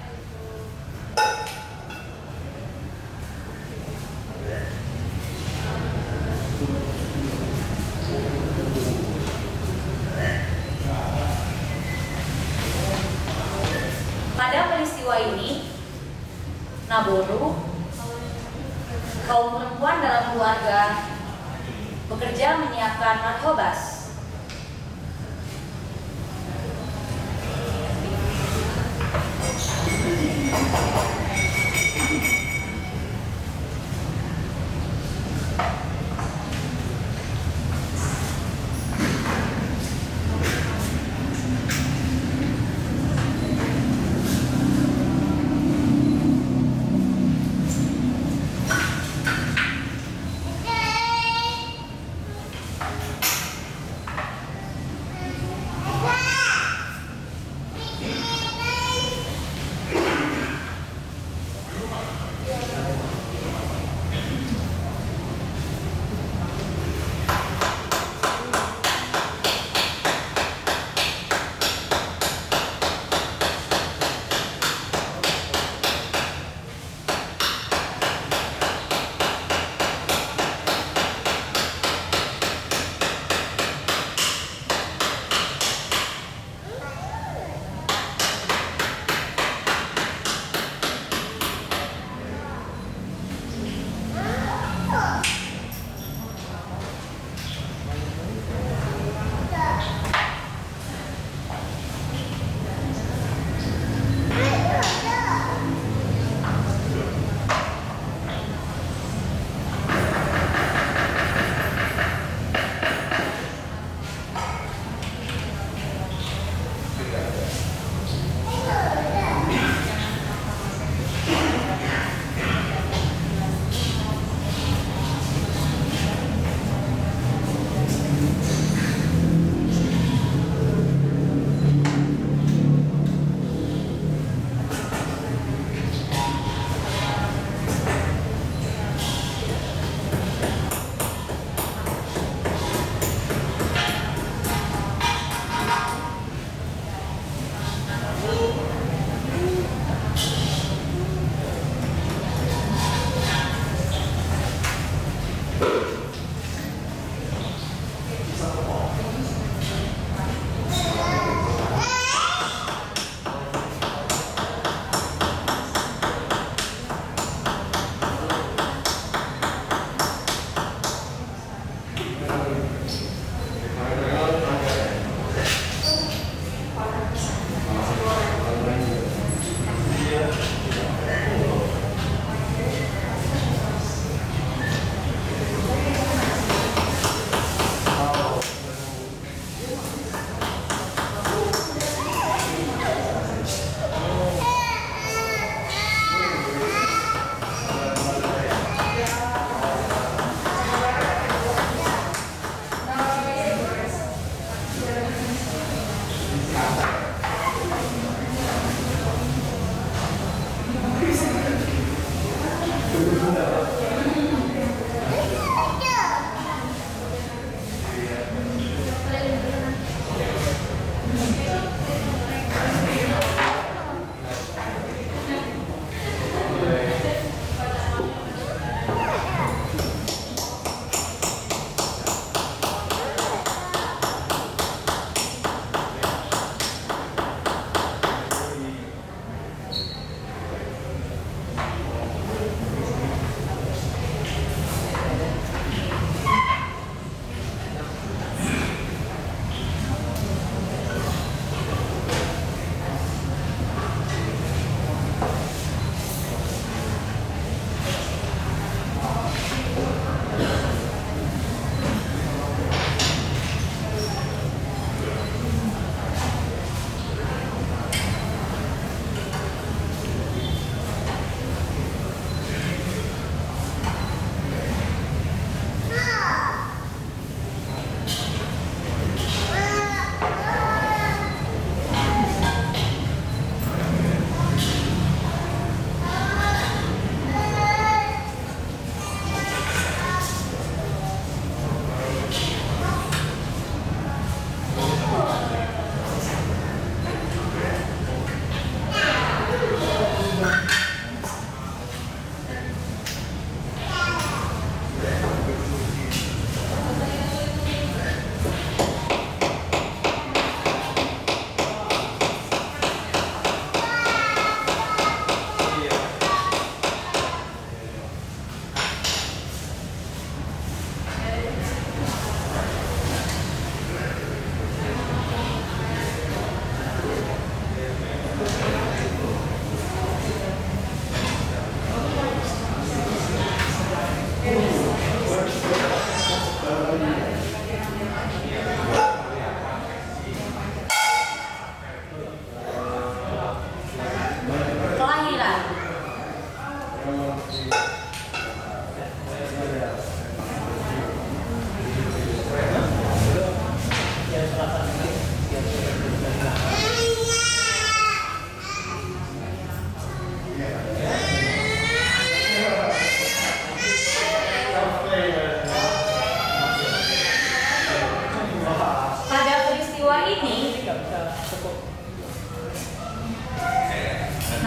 Pada peristiwa ini, Naboru, kaum perempuan dalam keluarga, bekerja menyiapkan marhobas.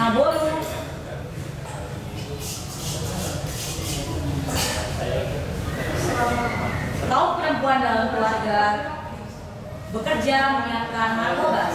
Malboro. Kaum perempuan dalam keluarga bekerja menyiapkan markobas.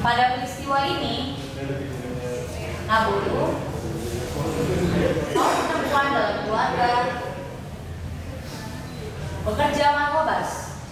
Pada peristiwa ini, Nabulu kaum perempuan dalam keluarga bekerja makobas.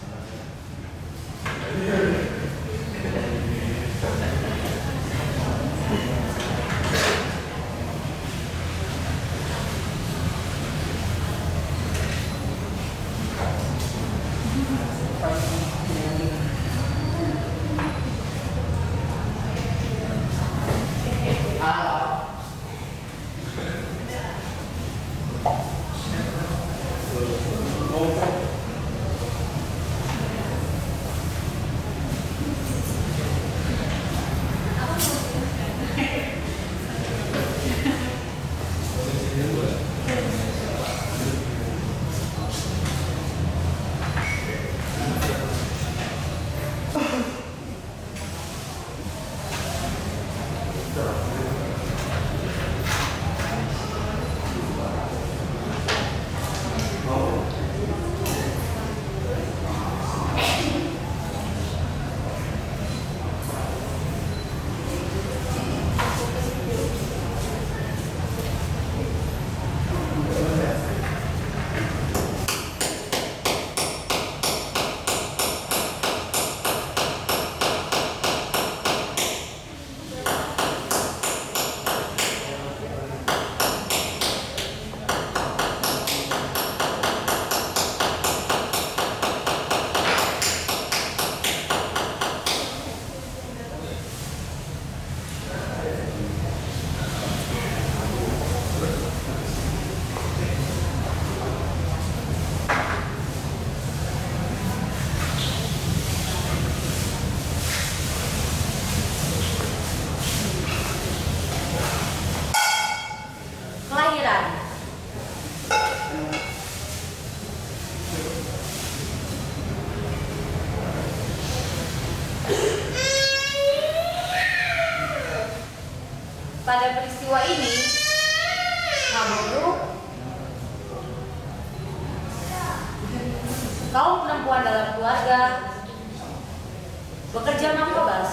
Pada peristiwa ini, Nabulu kaum perempuan dalam keluarga bekerja makobas.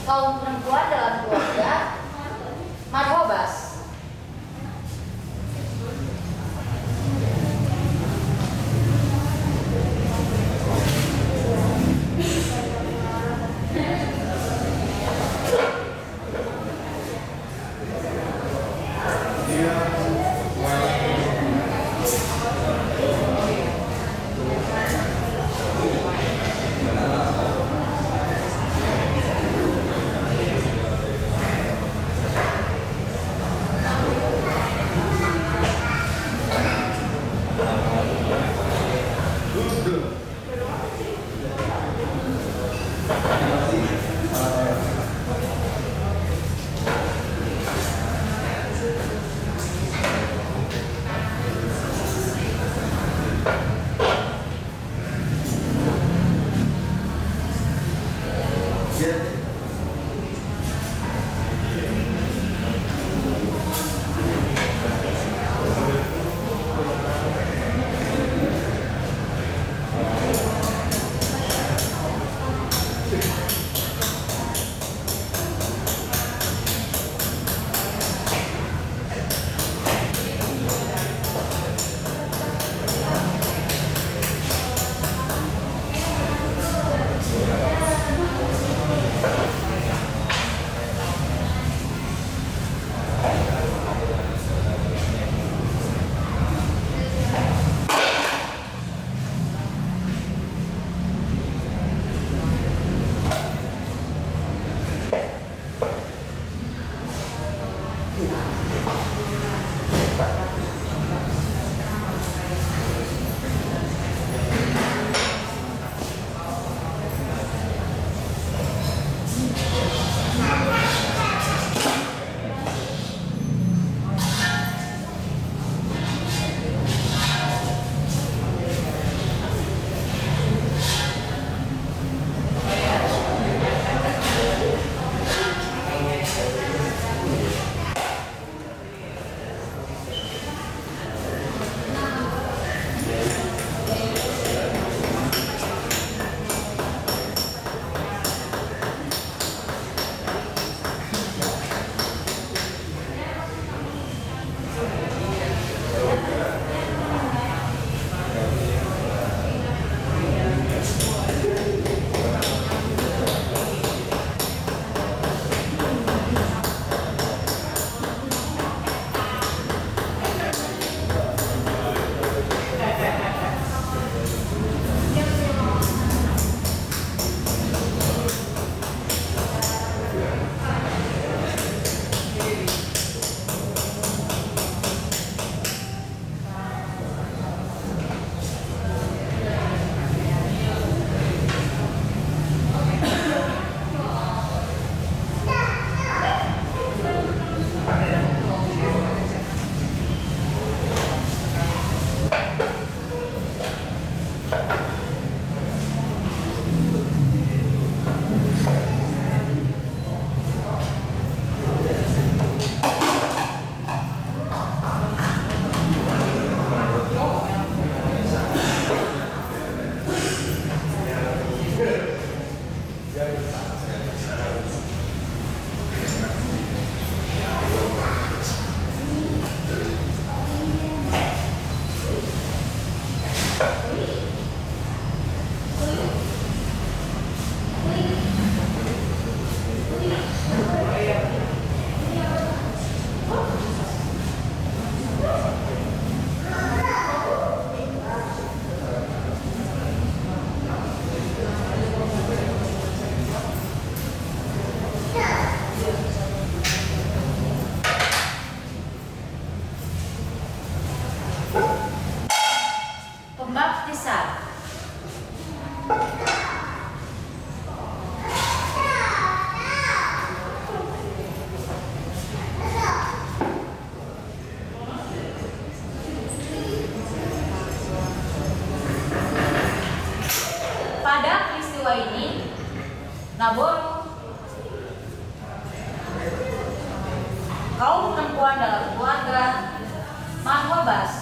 kaum perempuan dalam keluarga Marhobas. Namun, kaum perempuan dalam keluarga Marhobas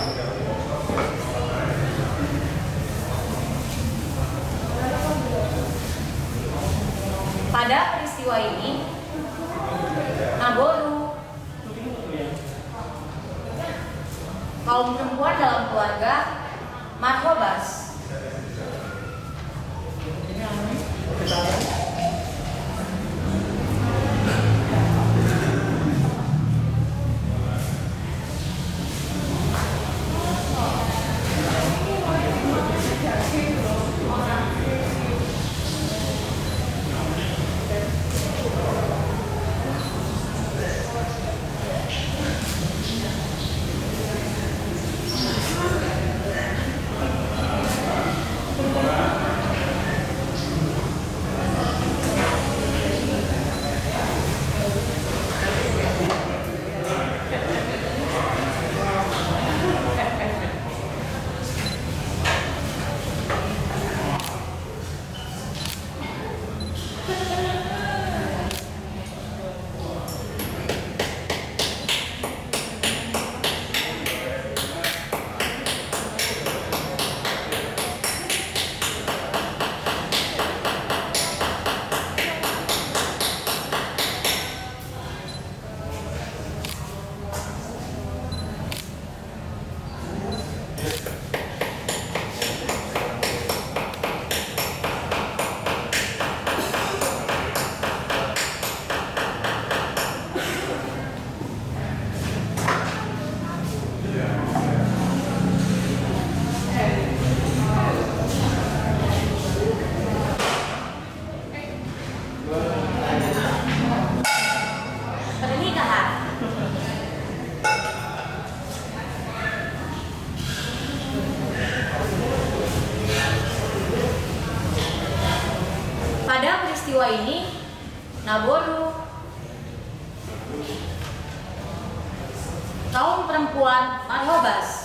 Pada peristiwa ini, Naboru, kaum perempuan dalam keluarga Marhobas, pernikahan. Pada peristiwa ini, Naboru, kaum perempuan Marhobas,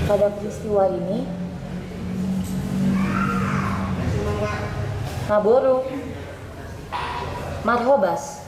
pada peristiwa ini Maboro Marhobas.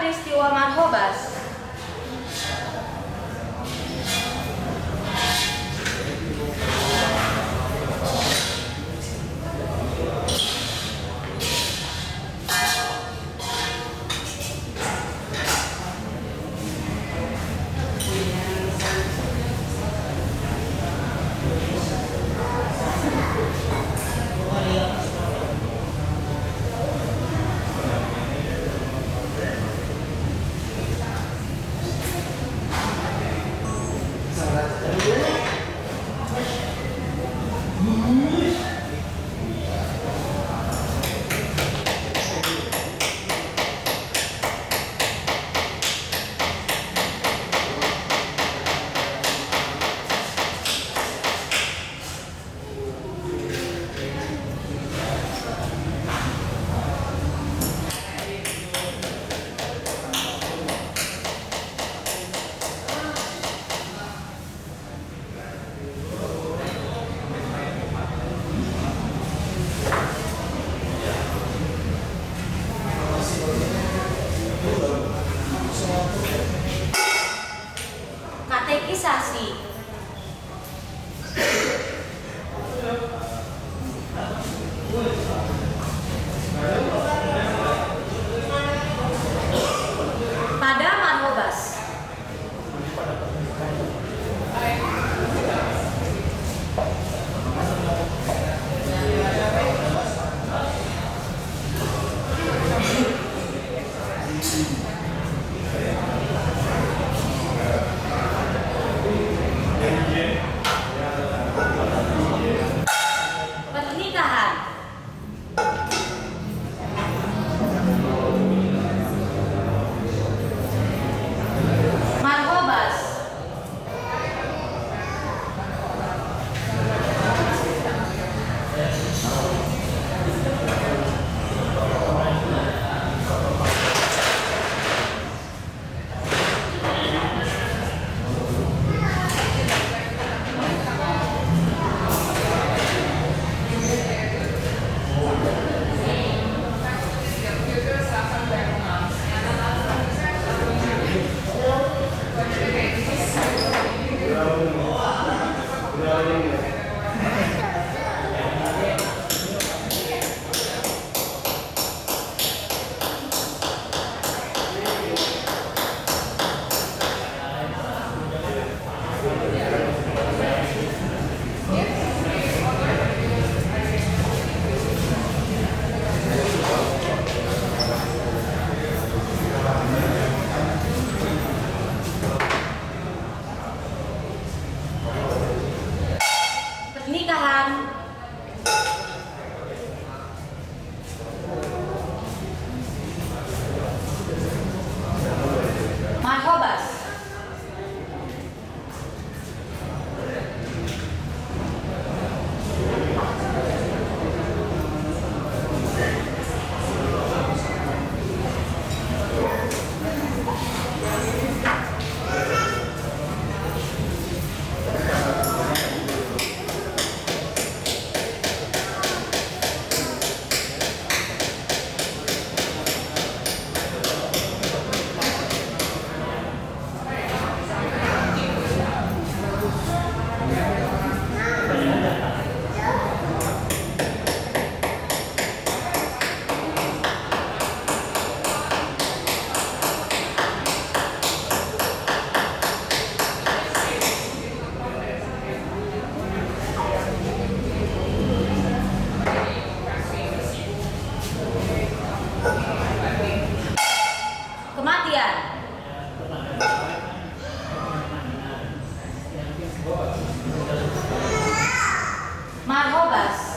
peristiwa Marhobas. Katekisasi. Pada Marhobas. Pernikahan. Marhobas. Pernikahan. Marhobas. Kematian. Marhobas.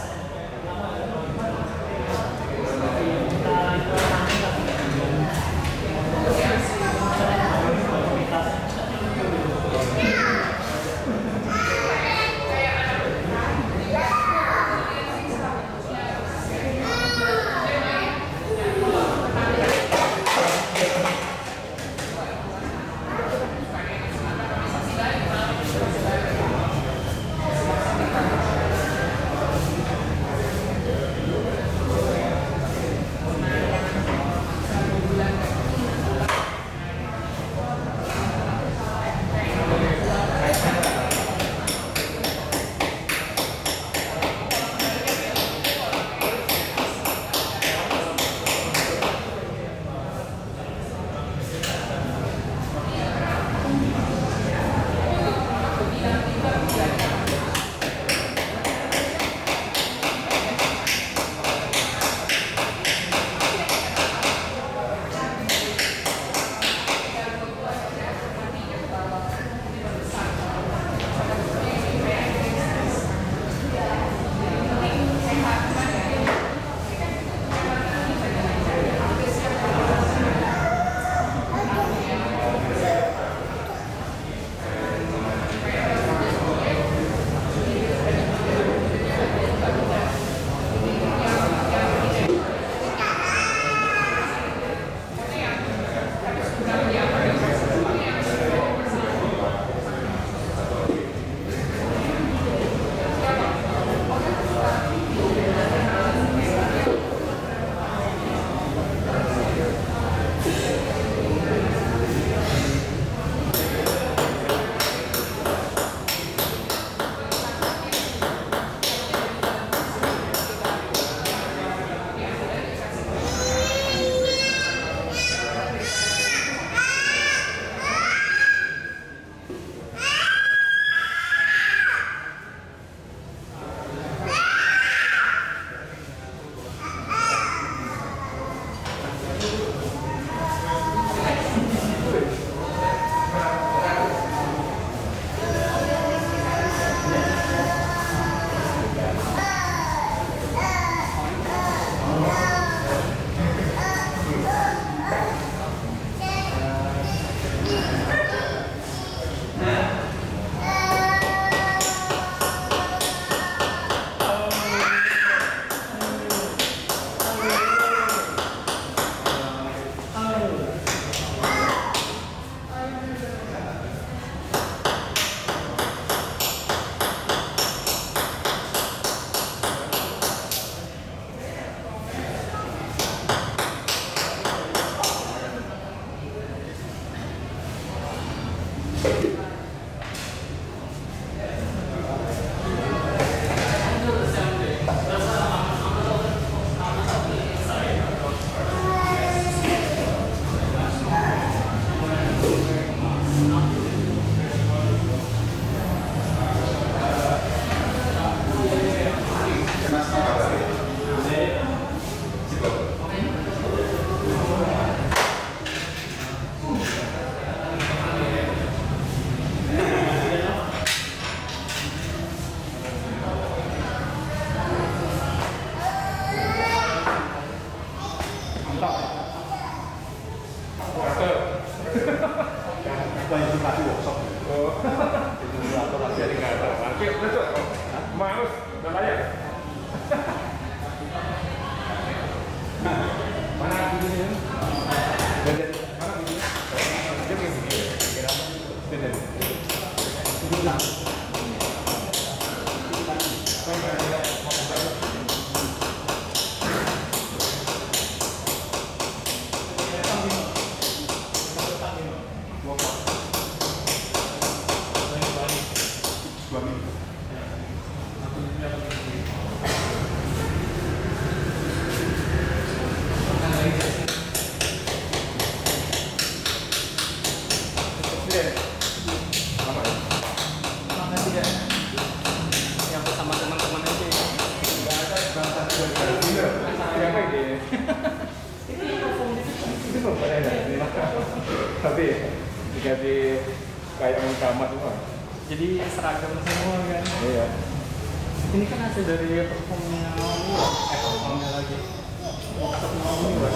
Tapi diganti kayak main kamar semua. Jadi seragam semua kan. Iya. Ini kan hasil dari performnya Naomi, eh performnya lagi. Workshop Naomi kan.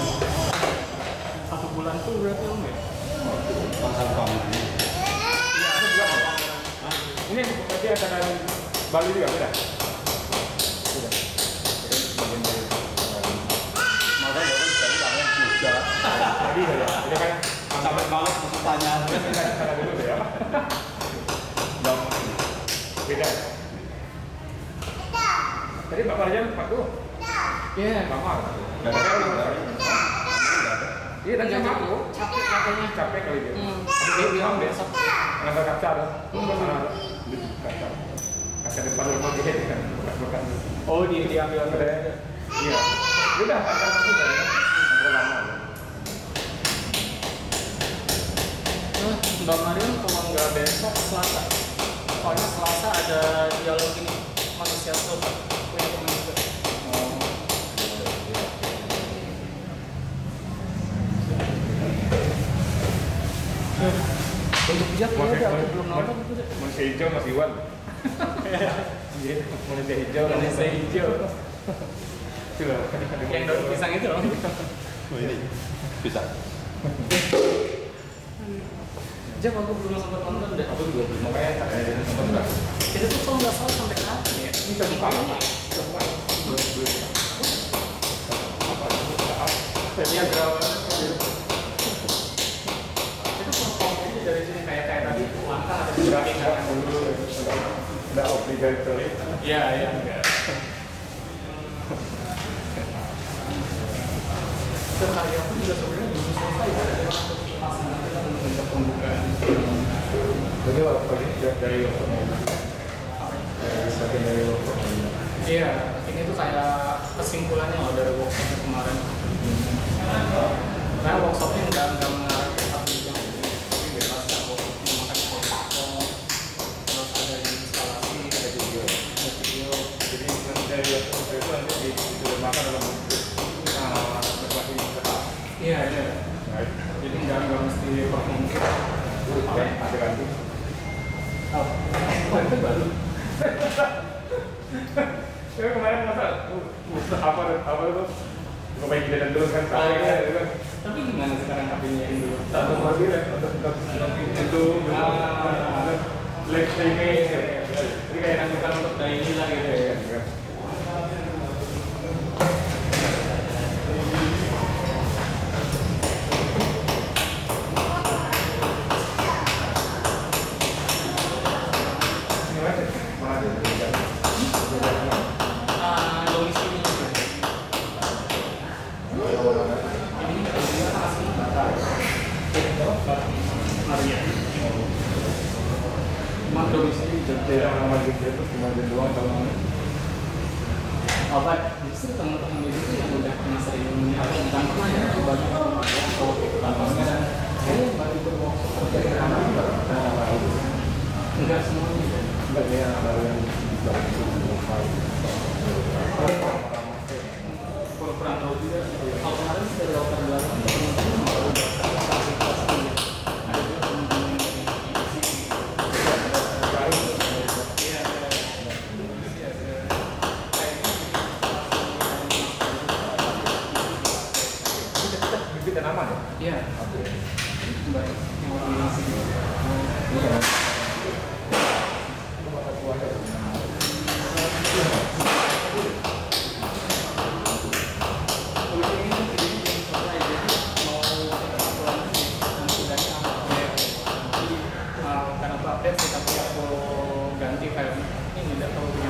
Satu bulan tuh berarti om ya? pasal pameran. Iya, aku juga mau pameran. Ini nanti acara Bali juga sudah. Sudah. Bagian dari Maka baru sekali pameran juga. tadi saja. Jadi kan Sampai malas pertanyaan. cara dulu deh ya. Jam beda. Tadi Bapak aja Pak tuh. Iya. Bapak. Gak ada. Iya, dan sama aku. Capek katanya. Capek kali dia. Hmm. Tapi dia bilang deh, Besok. ngambil kaca tuh. Sana kaca. Kaca depan rumah dia kan. Bukan. Oh di diambil Ada. Iya. Udah kaca masuk dari. Ada lama. Nah, Mbak Marion kalau nggak besok Selasa. Pokoknya Selasa ada dialog ini manusia sobat punya teman juga. Untuk bijak ya, Manusia- aku belum nonton itu deh. Manusia hijau Mas Iwan. Iya, manusia hijau. Manusia hijau. Coba. Yang daun pisang itu loh. Oh ini bisa. Jak aku belum sempat nonton deh. Aku juga belum makanya ada nonton enggak. Itu tuh kalau nggak salah sampai kapan ya? Ini terbuka apa? Jadi agak itu performanya dari sini kayak kayak tadi langkah ada Enggak, berani enggak kan? dulu. Enggak obligatory. Iya iya. Enggak. Dan karya aku juga sebenarnya belum selesai ya. Pas nanti kita menunjuk pembukaan. Jadi waktu ini dari waktu dari bagian dari waktu Iya, ini tuh kayak kesimpulannya loh dari workshopnya kemarin. Karena workshopnya nggak nggak mengarah ke satu jam, tapi bebas kan workshopnya makan protokol, terus ada instalasi, ada video, ada video. jadi dari waktu itu nanti diterjemahkan dalam bentuk seperti kertas. Iya iya. Right. Jadi nggak nggak mesti perform kita. Oke, ada ganti. Oh, itu baru. Ya kemarin masa uh, apa apa itu gue pengen jalan terus kan Oh, iya. gitu kan. Tapi gimana sekarang H P-nya ini dulu? Satu mobil ya untuk untuk itu Ah. live streaming. Jadi kayak nantikan untuk daily lah gitu ya. Ah, domisili. Ini asli Batak. Maria. Emang domisili di Jogja. Iya, nama Jogja itu cuma Jogja doang tahun ini. Apa? Justru teman-teman itu yang udah pernah sering apa bukan pernah ya coba kalau tantangannya dan saya baru berworkshop dari anak baru enggak semuanya Enggak dia anak baru yang baru kalau kurang tahu juga kalau kemarin sih dari latar belakang teman-teman baru kasih kelas tiga ada juga teman-teman yang kita nama ya? iya oke baik yang organisasi Iya. karena aku update sih tapi aku ganti filenya ini tidak tahu punya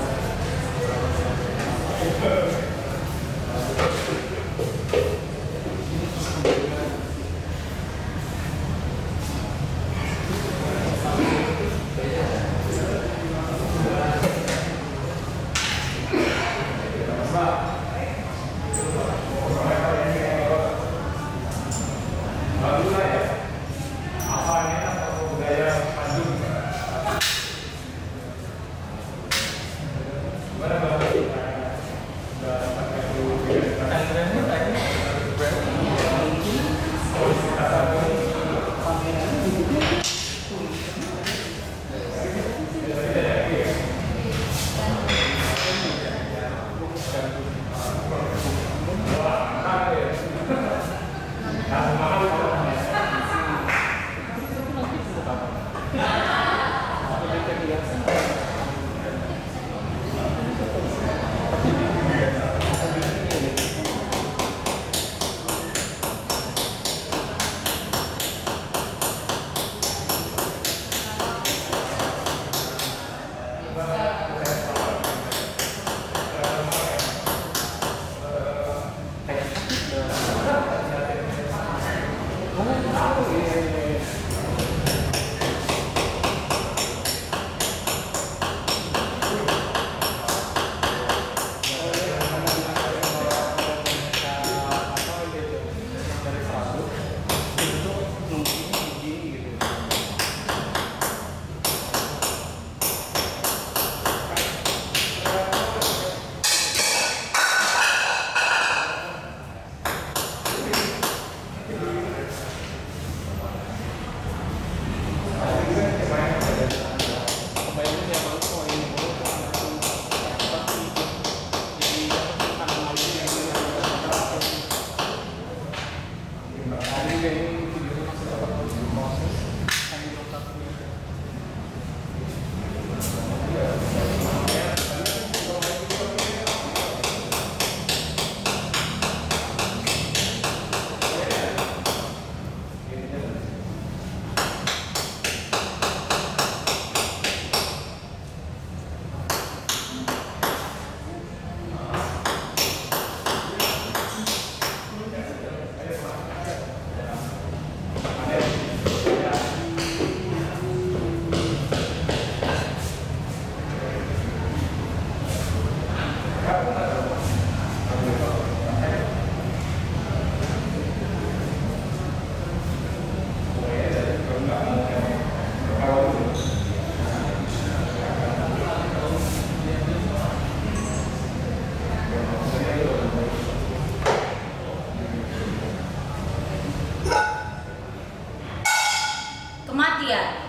Kematian.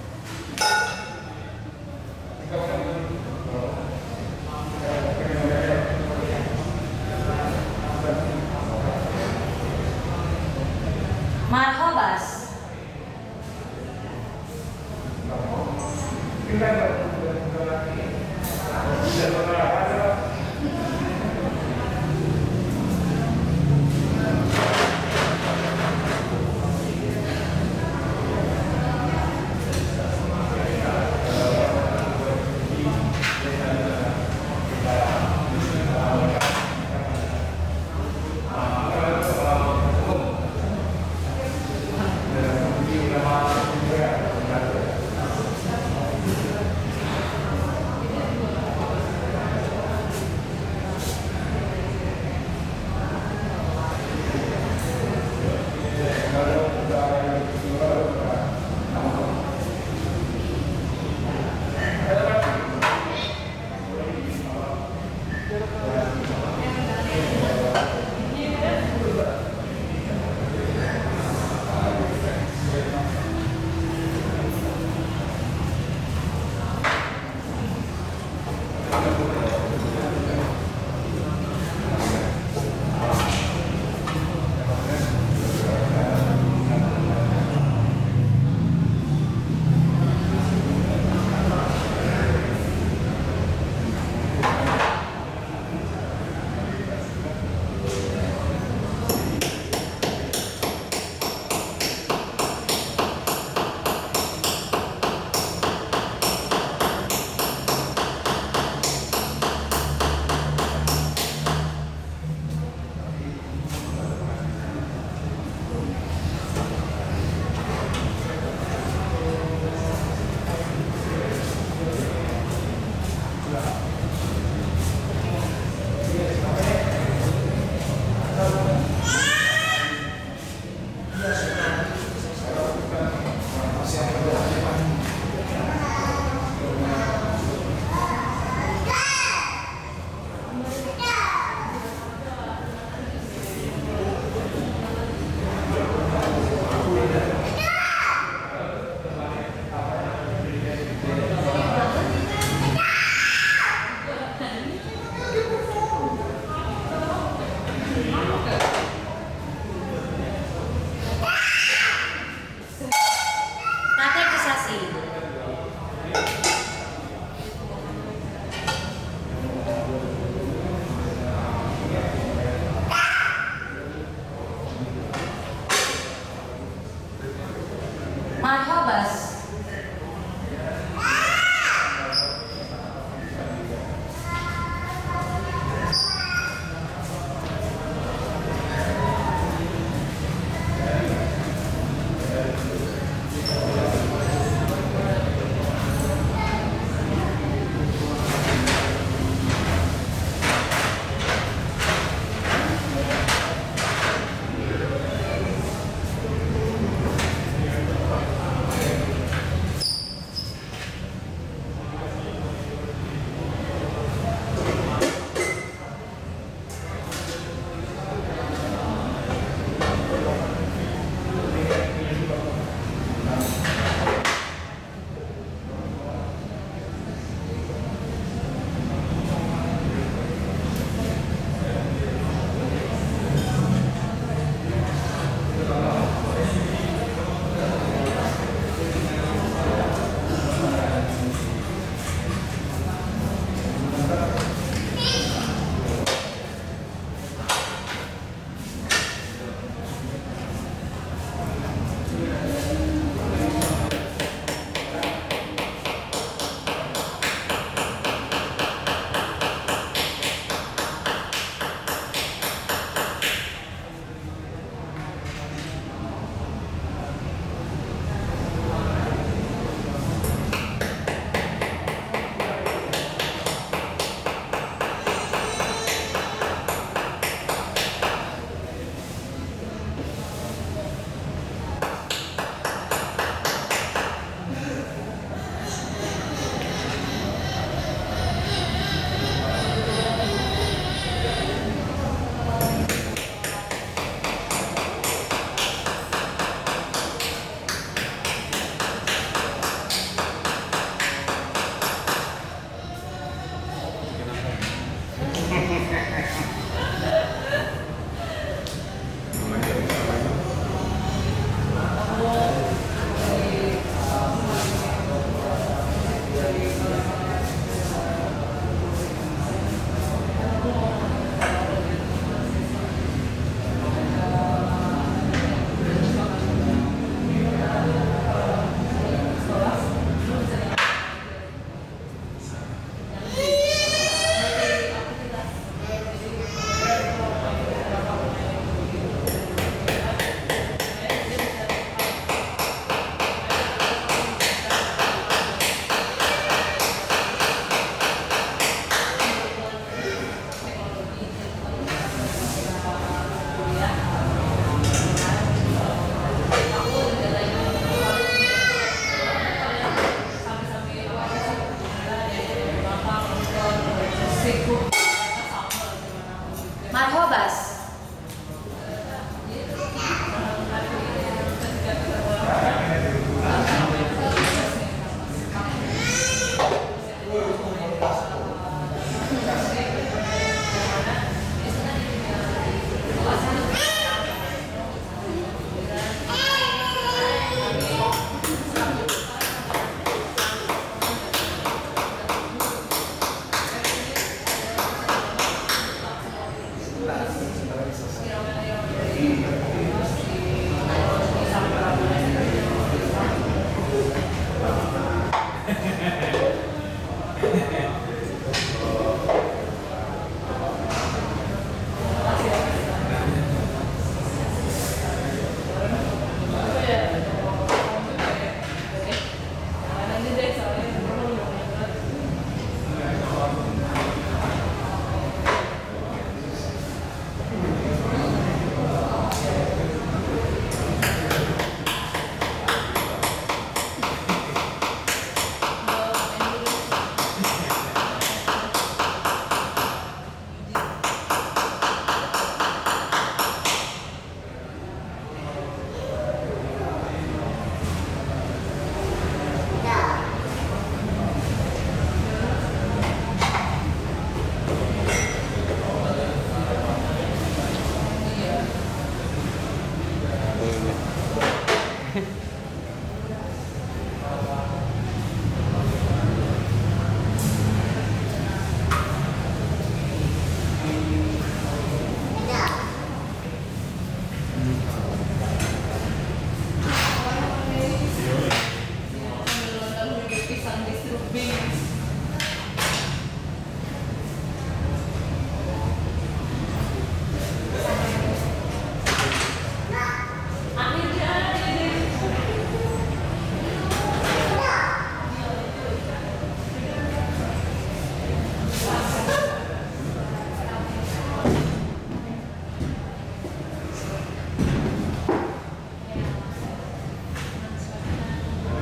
Marhobas.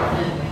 Nah,